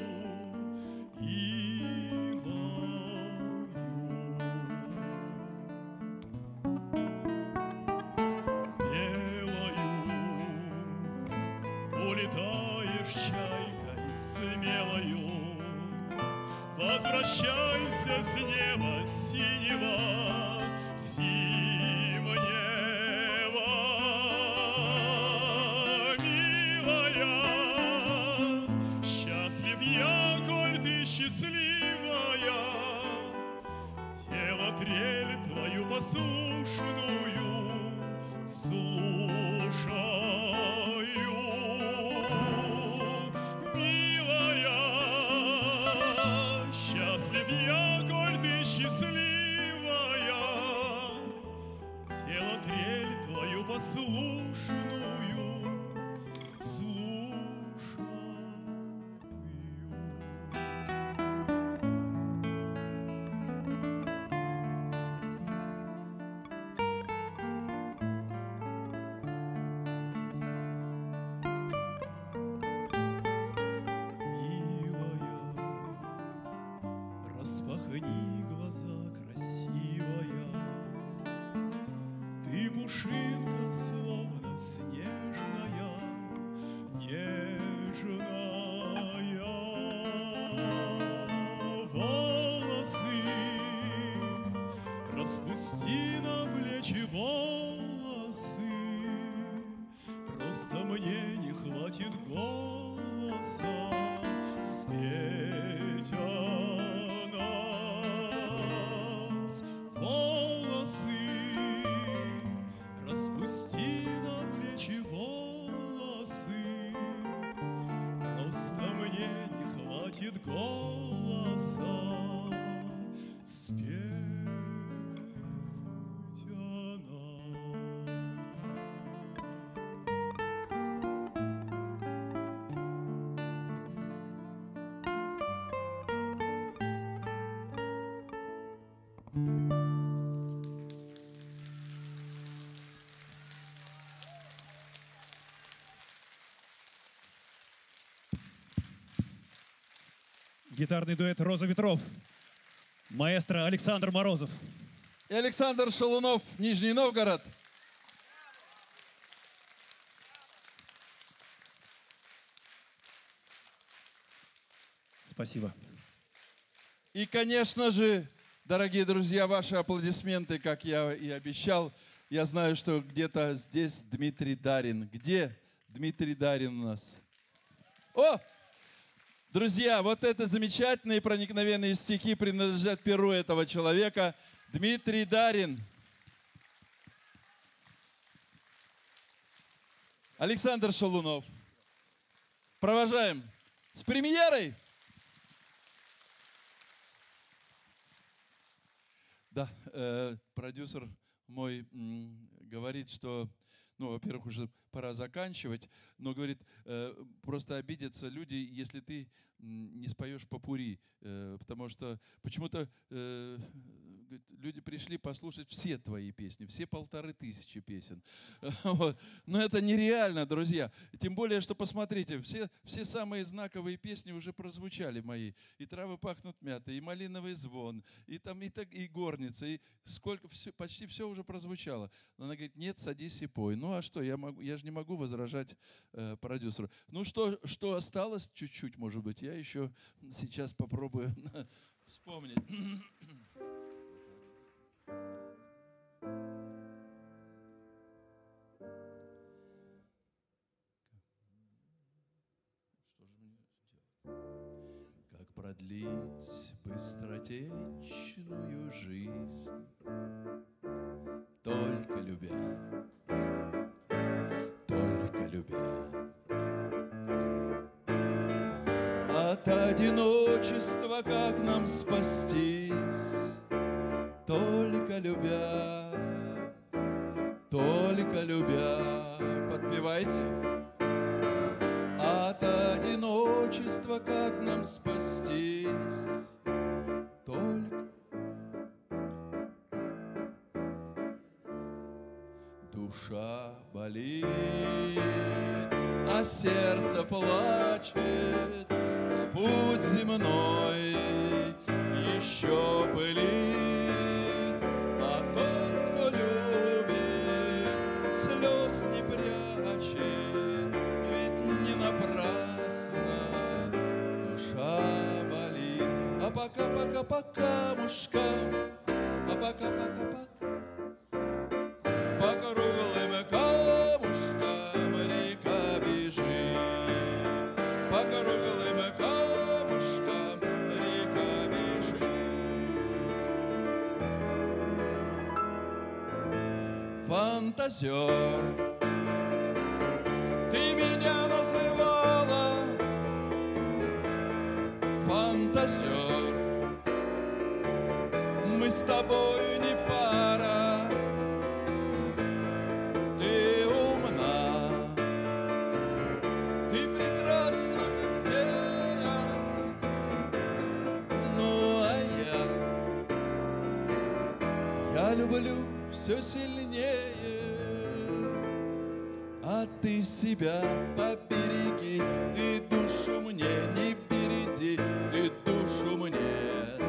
ивою. Белою улетаешь чайкой смелою, возвращайся с неба синего, зимнего, милая. Счастлив я, коль ты счастливая, тело трель твою послушную слушаю, милая. Счастлив я, коль ты счастливая, тело трель твою послушную слушаю. Милая, распахни глаза, красивая. Ты пушинка, словно снежная, нежная. Волосы распусти на плечи, волосы. Просто мне не хватит голоса спеть о нас. Волосы распусти на плечи, волосы. Просто мне не хватит голоса спеть о нас. Гитарный дуэт «Роза ветров». Маэстро Александр Морозов. И Александр Шалунов, Нижний Новгород. Спасибо. И, конечно же, дорогие друзья, ваши аплодисменты, как я и обещал. Я знаю, что где-то здесь Дмитрий Дарин. Где Дмитрий Дарин у нас? О! Друзья, вот это замечательные проникновенные стихи принадлежат перу этого человека. Дмитрий Дарин. Александр Шалунов. Провожаем. С премьерой! Да, продюсер мой говорит, что, ну, во-первых, уже пора заканчивать, но говорит, просто обидятся люди, если ты не споешь попурри, потому что почему-то люди пришли послушать все твои песни, все 1500 песен. Вот. Но это нереально, друзья. Тем более, что посмотрите, все самые знаковые песни уже прозвучали мои. И «Травы пахнут мятой», и «Малиновый звон», и там и «Горница», и сколько, почти все уже прозвучало. Но она говорит: нет, садись и пой. Ну а что, я же не могу возражать продюсеру. Ну что осталось чуть-чуть, может быть, я еще сейчас попробую вспомнить. Как продлить быстротечную жизнь, только любя, только любя. От одиночества как нам спастись, только любя, только любя. Подпевайте. От одиночества как нам спастись, только душа болит, а сердце плачет, а путь земной еще пылит. А тот, кто любит, слез не прячет, ведь не напрасно душа болит. А пока мушкам, а пока по круглым камушкам река бежит, по круглым камушкам река бежит. Фантазер, ты меня называла фантазер, мы с тобой не пара. Ты умна, ты прекрасна, Вера, ну а я люблю все сильнее, а ты себя побереги, ты душу мне не береди, ты душу мне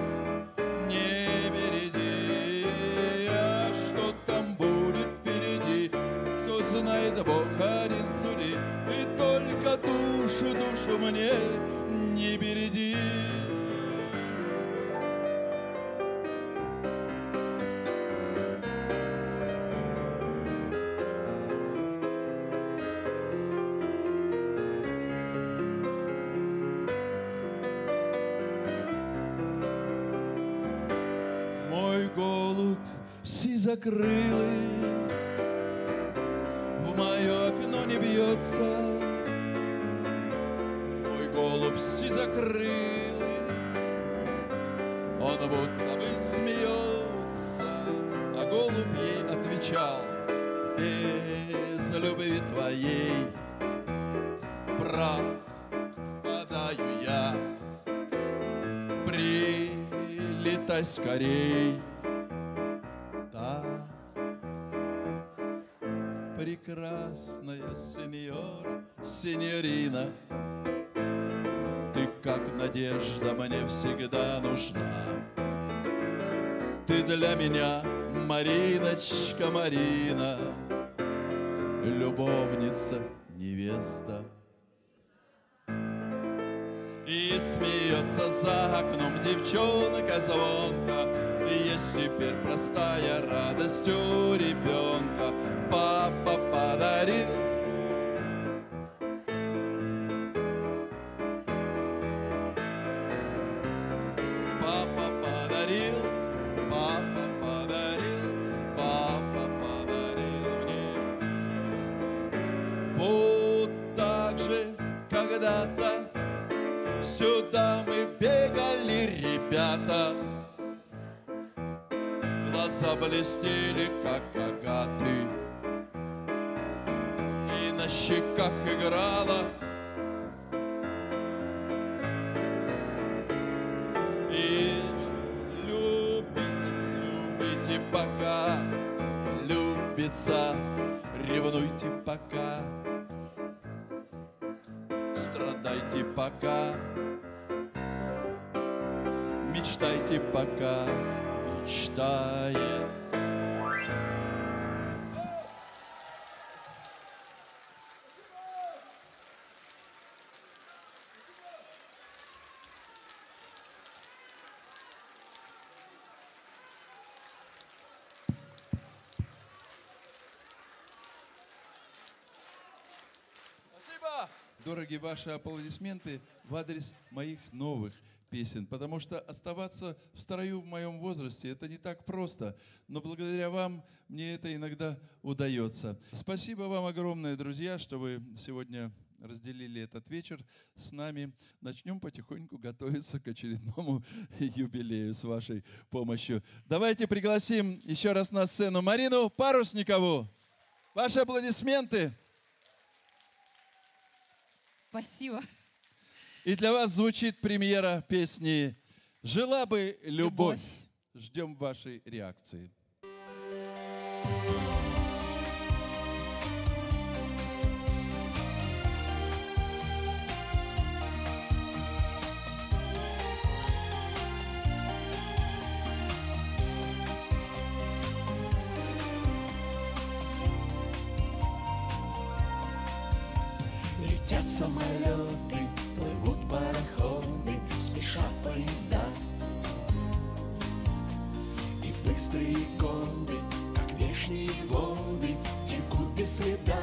не береди. А что там будет впереди, кто знает, Бог один суди, ты только душу мне не береди. Мой голубь сизокрылый в мое окно не бьется. Мой голубь сизокрылый, он будто бы смеется, а голубь ей отвечал: без любви твоей пропадаю я. Прилетай скорей, та прекрасная сеньорина, ты как надежда мне всегда нужна. Ты для меня, Мариночка, Марина, любовница, невеста. И смеется за окном девчонка звонко, и есть теперь простая радость у ребенка. Папа подарил вот так же когда-то сюда мы бегали, ребята. глаза блестели, как агаты, и на щеках играла и любите пока, любится, ревнуйте пока, страдайте пока, мечтайте пока, мечтает. Спасибо! Дорогие ваши аплодисменты в адрес моих новых песен, потому что оставаться в строю в моем возрасте — это не так просто, но благодаря вам мне это иногда удается. Спасибо вам огромное, друзья, что вы сегодня разделили этот вечер с нами. Начнем потихоньку готовиться к очередному юбилею с вашей помощью. Давайте пригласим еще раз на сцену Марину Парусникову. Ваши аплодисменты. Спасибо. И для вас звучит премьера песни «Жила бы любовь». Ждем вашей реакции. Летят самолеты, плывут пароходы, спешат поезда. И быстрые годы, как вешние воды, текут без следа.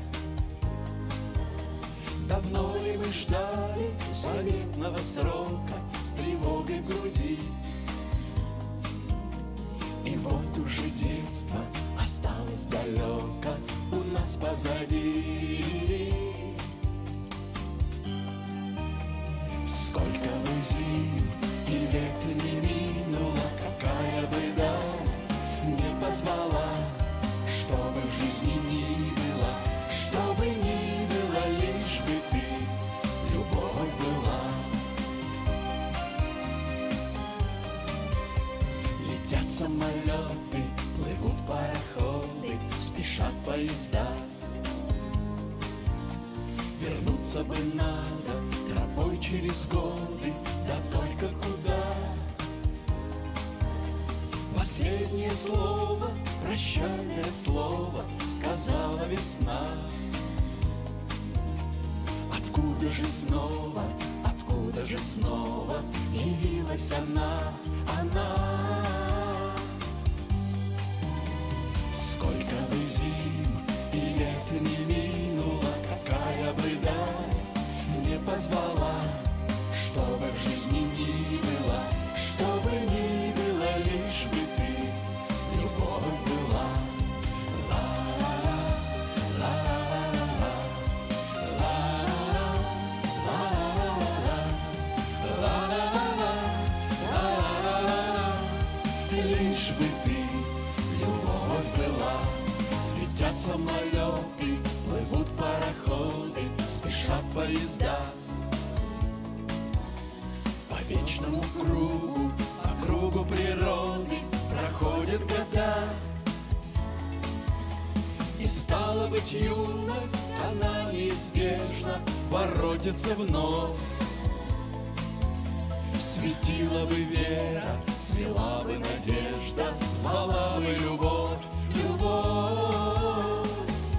Давно ли мы ждали заветного срока с тревогой в груди? И вот уже детство осталось далеко у нас позади. Сколько бы зим и лет не минуло, какая бы даль не позвала, чтобы в жизни ни было, чтобы ни было, лишь бы ты, любовь была. Летят самолеты, плывут пароходы, спешат поезда. Вернуться бы надо тропой через годы, да только куда? Последнее слово, прощальное слово сказала весна. Откуда же снова явилась она? Сколько бы зим и лет не минуло, какая бы даль не позвала, чтобы в жизни ни было, чтобы ни было, лишь бы ты, любовь была. Лишь бы ты, любовь была. Летят самолеты, плывут пароходы, спешат поезда. По вечному кругу, по кругу природы проходят года. И стало быть, юность, она неизбежно воротится вновь. Светила бы вера, цвела бы надежда, звала бы любовь, любовь.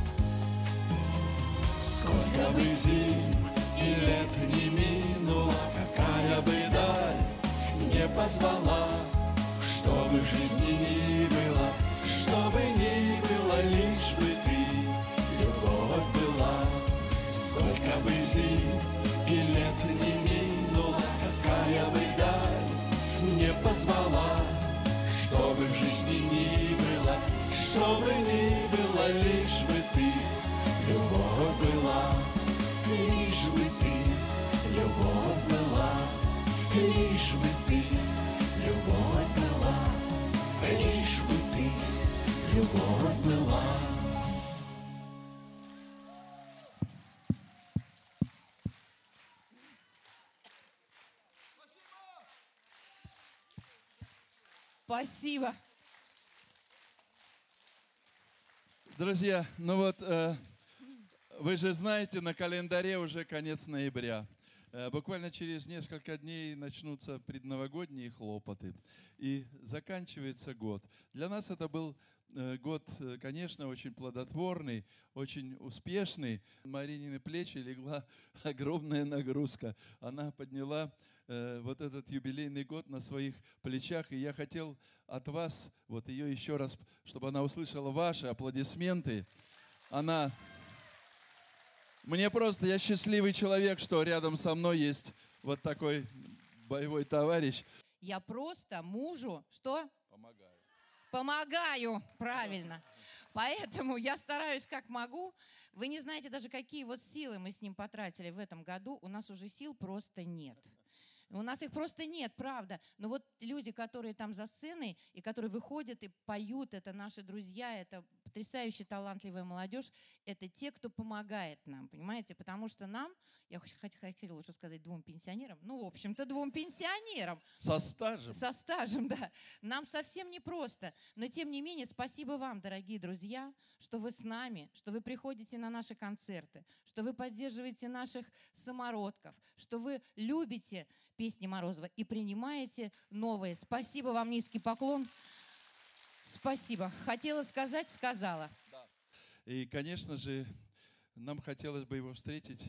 Сколько бы зим и лет не минуло, какая бы даль не позвала, чтобы в жизни ни было, чтобы ни было, лишь бы ты, любовь была. Сколько бы зим и лет не минуло, какая бы даль не позвала, чтобы в жизни ни было, чтобы ни было, лишь бы ты, любовь была, лишь бы ты, любовь была, лишь бы ты, любовь. Спасибо. Друзья, ну вот, вы же знаете, на календаре уже конец ноября. Буквально через несколько дней начнутся предновогодние хлопоты. И заканчивается год. Для нас это был год, конечно, очень плодотворный, очень успешный. На Маринины плечи легла огромная нагрузка. Она подняла вот этот юбилейный год на своих плечах. И я хотел от вас, вот ее еще раз, чтобы она услышала ваши аплодисменты. Мне просто, я счастливый человек, что рядом со мной есть вот такой боевой товарищ. Я просто мужу, что? Помогаю. Помогаю, правильно. Поэтому я стараюсь как могу. Вы не знаете даже, какие вот силы мы с ним потратили в этом году. У нас уже сил просто нет. У нас их просто нет, правда. Но вот люди, которые там за сценой, и которые выходят и поют, это наши друзья, это потрясающе талантливая молодежь, это те, кто помогает нам, понимаете? Потому что нам, я хотела лучше сказать двум пенсионерам, ну, в общем-то, двум пенсионерам. Со стажем. Со стажем, да. Нам совсем непросто. Но, тем не менее, спасибо вам, дорогие друзья, что вы с нами, что вы приходите на наши концерты, что вы поддерживаете наших самородков, что вы любите песни Морозова и принимаете новые. Спасибо вам, низкий поклон. Спасибо. Хотела сказать, сказала. Да. И, конечно же, нам хотелось бы его встретить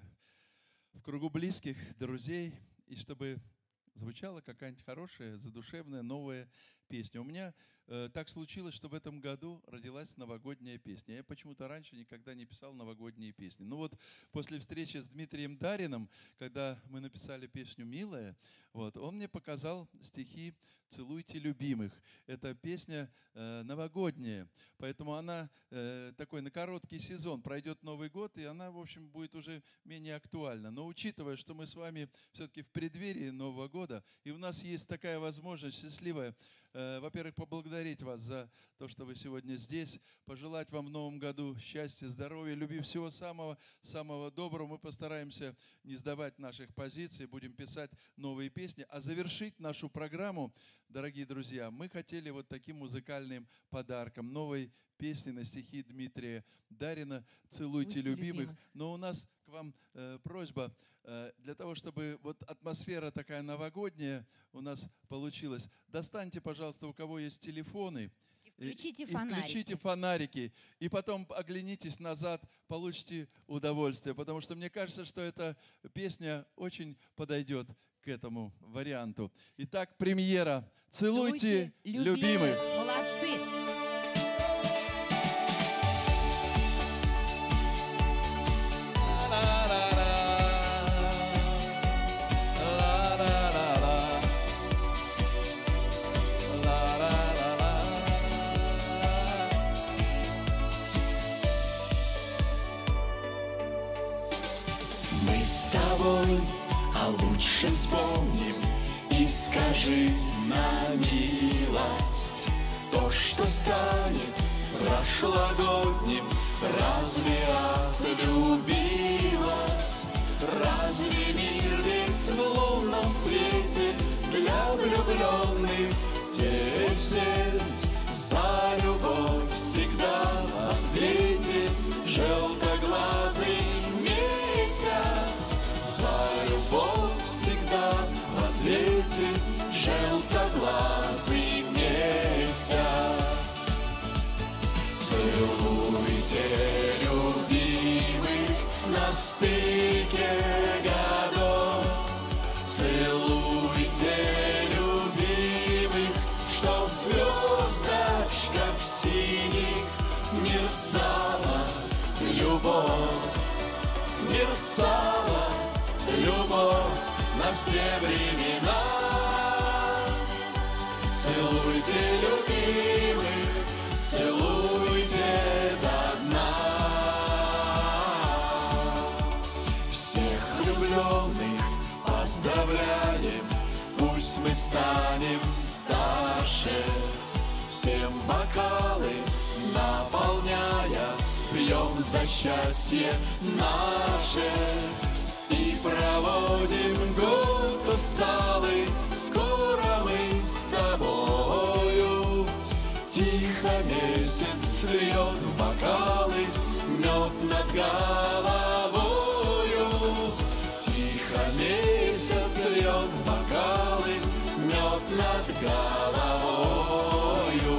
в кругу близких, друзей, и чтобы звучала какая-нибудь хорошая, задушевная, новая песня. У меня так случилось, что в этом году родилась новогодняя песня. Я почему-то раньше никогда не писал новогодние песни. Ну вот после встречи с Дмитрием Дариным, когда мы написали песню «Милая», вот, он мне показал стихи «Целуйте любимых». Это песня новогодняя, поэтому она такой на короткий сезон, пройдет Новый год, и она, в общем, будет уже менее актуальна. Но учитывая, что мы с вами все-таки в преддверии Нового года, и у нас есть такая возможность счастливая, во-первых, поблагодарить вас за то, что вы сегодня здесь, пожелать вам в Новом году счастья, здоровья, любви, всего самого доброго. Мы постараемся не сдавать наших позиций, будем писать новые песни. А завершить нашу программу, дорогие друзья, мы хотели вот таким музыкальным подарком, новой песни на стихи Дмитрия Дарина «Целуйте любимых». Но у нас к вам просьба, для того, чтобы вот атмосфера такая новогодняя у нас получилась. Достаньте, пожалуйста, у кого есть телефоны. Включите фонарики. И потом оглянитесь назад, получите удовольствие. Потому что мне кажется, что эта песня очень подойдет к этому варианту. Итак, премьера «Целуйте любимых». Молодцы! О лучшем вспомним и скажи на милость то, что станет прошлогодним. Разве отлюбилась? Разве мир весь в лунном свете для влюбленных? Теперь за любовь всегда ответит желтоглазый месяц. За любовь всегда ответит желтоглазый месяц. Целуйте любимых на стыке годов. Целуйте любимых, чтоб звездочка в синих мерцала любовь. Мерцала любовь на все времена. Целуйте любимых, целуйте до дна. Всех влюбленных поздравляем, пусть мы станем старше. Всем бокалы наполняя, пьем за счастье наше. И проводим год усталый, скоро мы с тобой тихо месяц льет бокалы, мед над головою.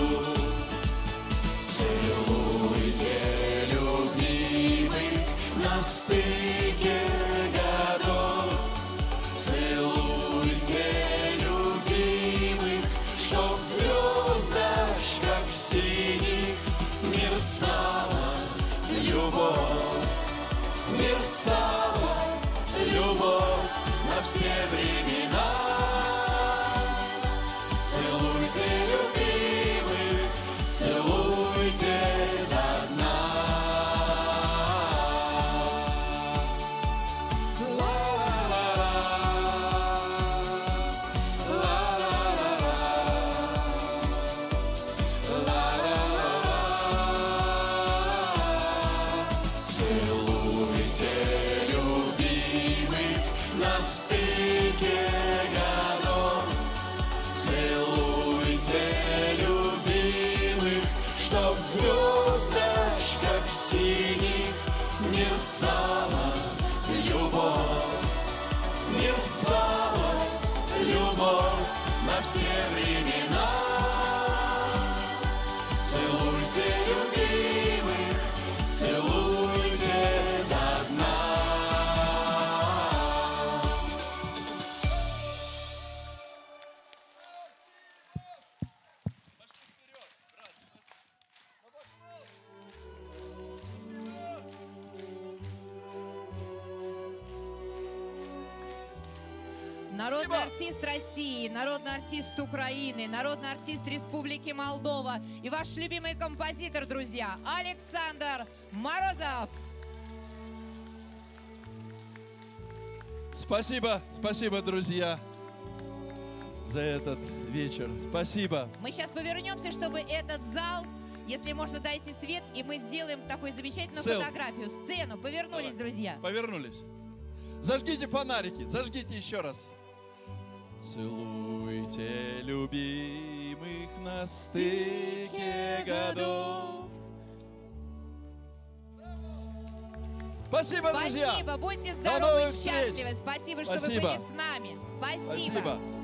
Целуйте, любимый, на стыке годов. Целуйте, любимых, чтоб в звездочках синих мерцала любовь, мерцала любовь на все времена. Целуйте, любимых, целуйте до дна. Целуйте, любимых, на стыке годов. Целуйте, любимых, чтоб в звездочках синих мерцала любовь, мерцала любовь на все времена. Целуйте, любимых, целуйте до дна. Народный артист России, народный артист Украины, народный артист Республики Молдова и ваш любимый композитор, друзья, Александр Морозов. Спасибо, спасибо, друзья, за этот вечер. Спасибо. Мы сейчас повернемся, чтобы этот зал, если можно, дайте свет, и мы сделаем такую замечательную фотографию. Сцену. Повернулись, друзья. Повернулись. Зажгите фонарики, зажгите еще раз. Целуйте, любимых, на стыке годов. Спасибо, друзья. Спасибо. Будьте До здоровы новых и встреч. счастливы. Спасибо, что вы Спасибо. были с нами. Спасибо. Спасибо.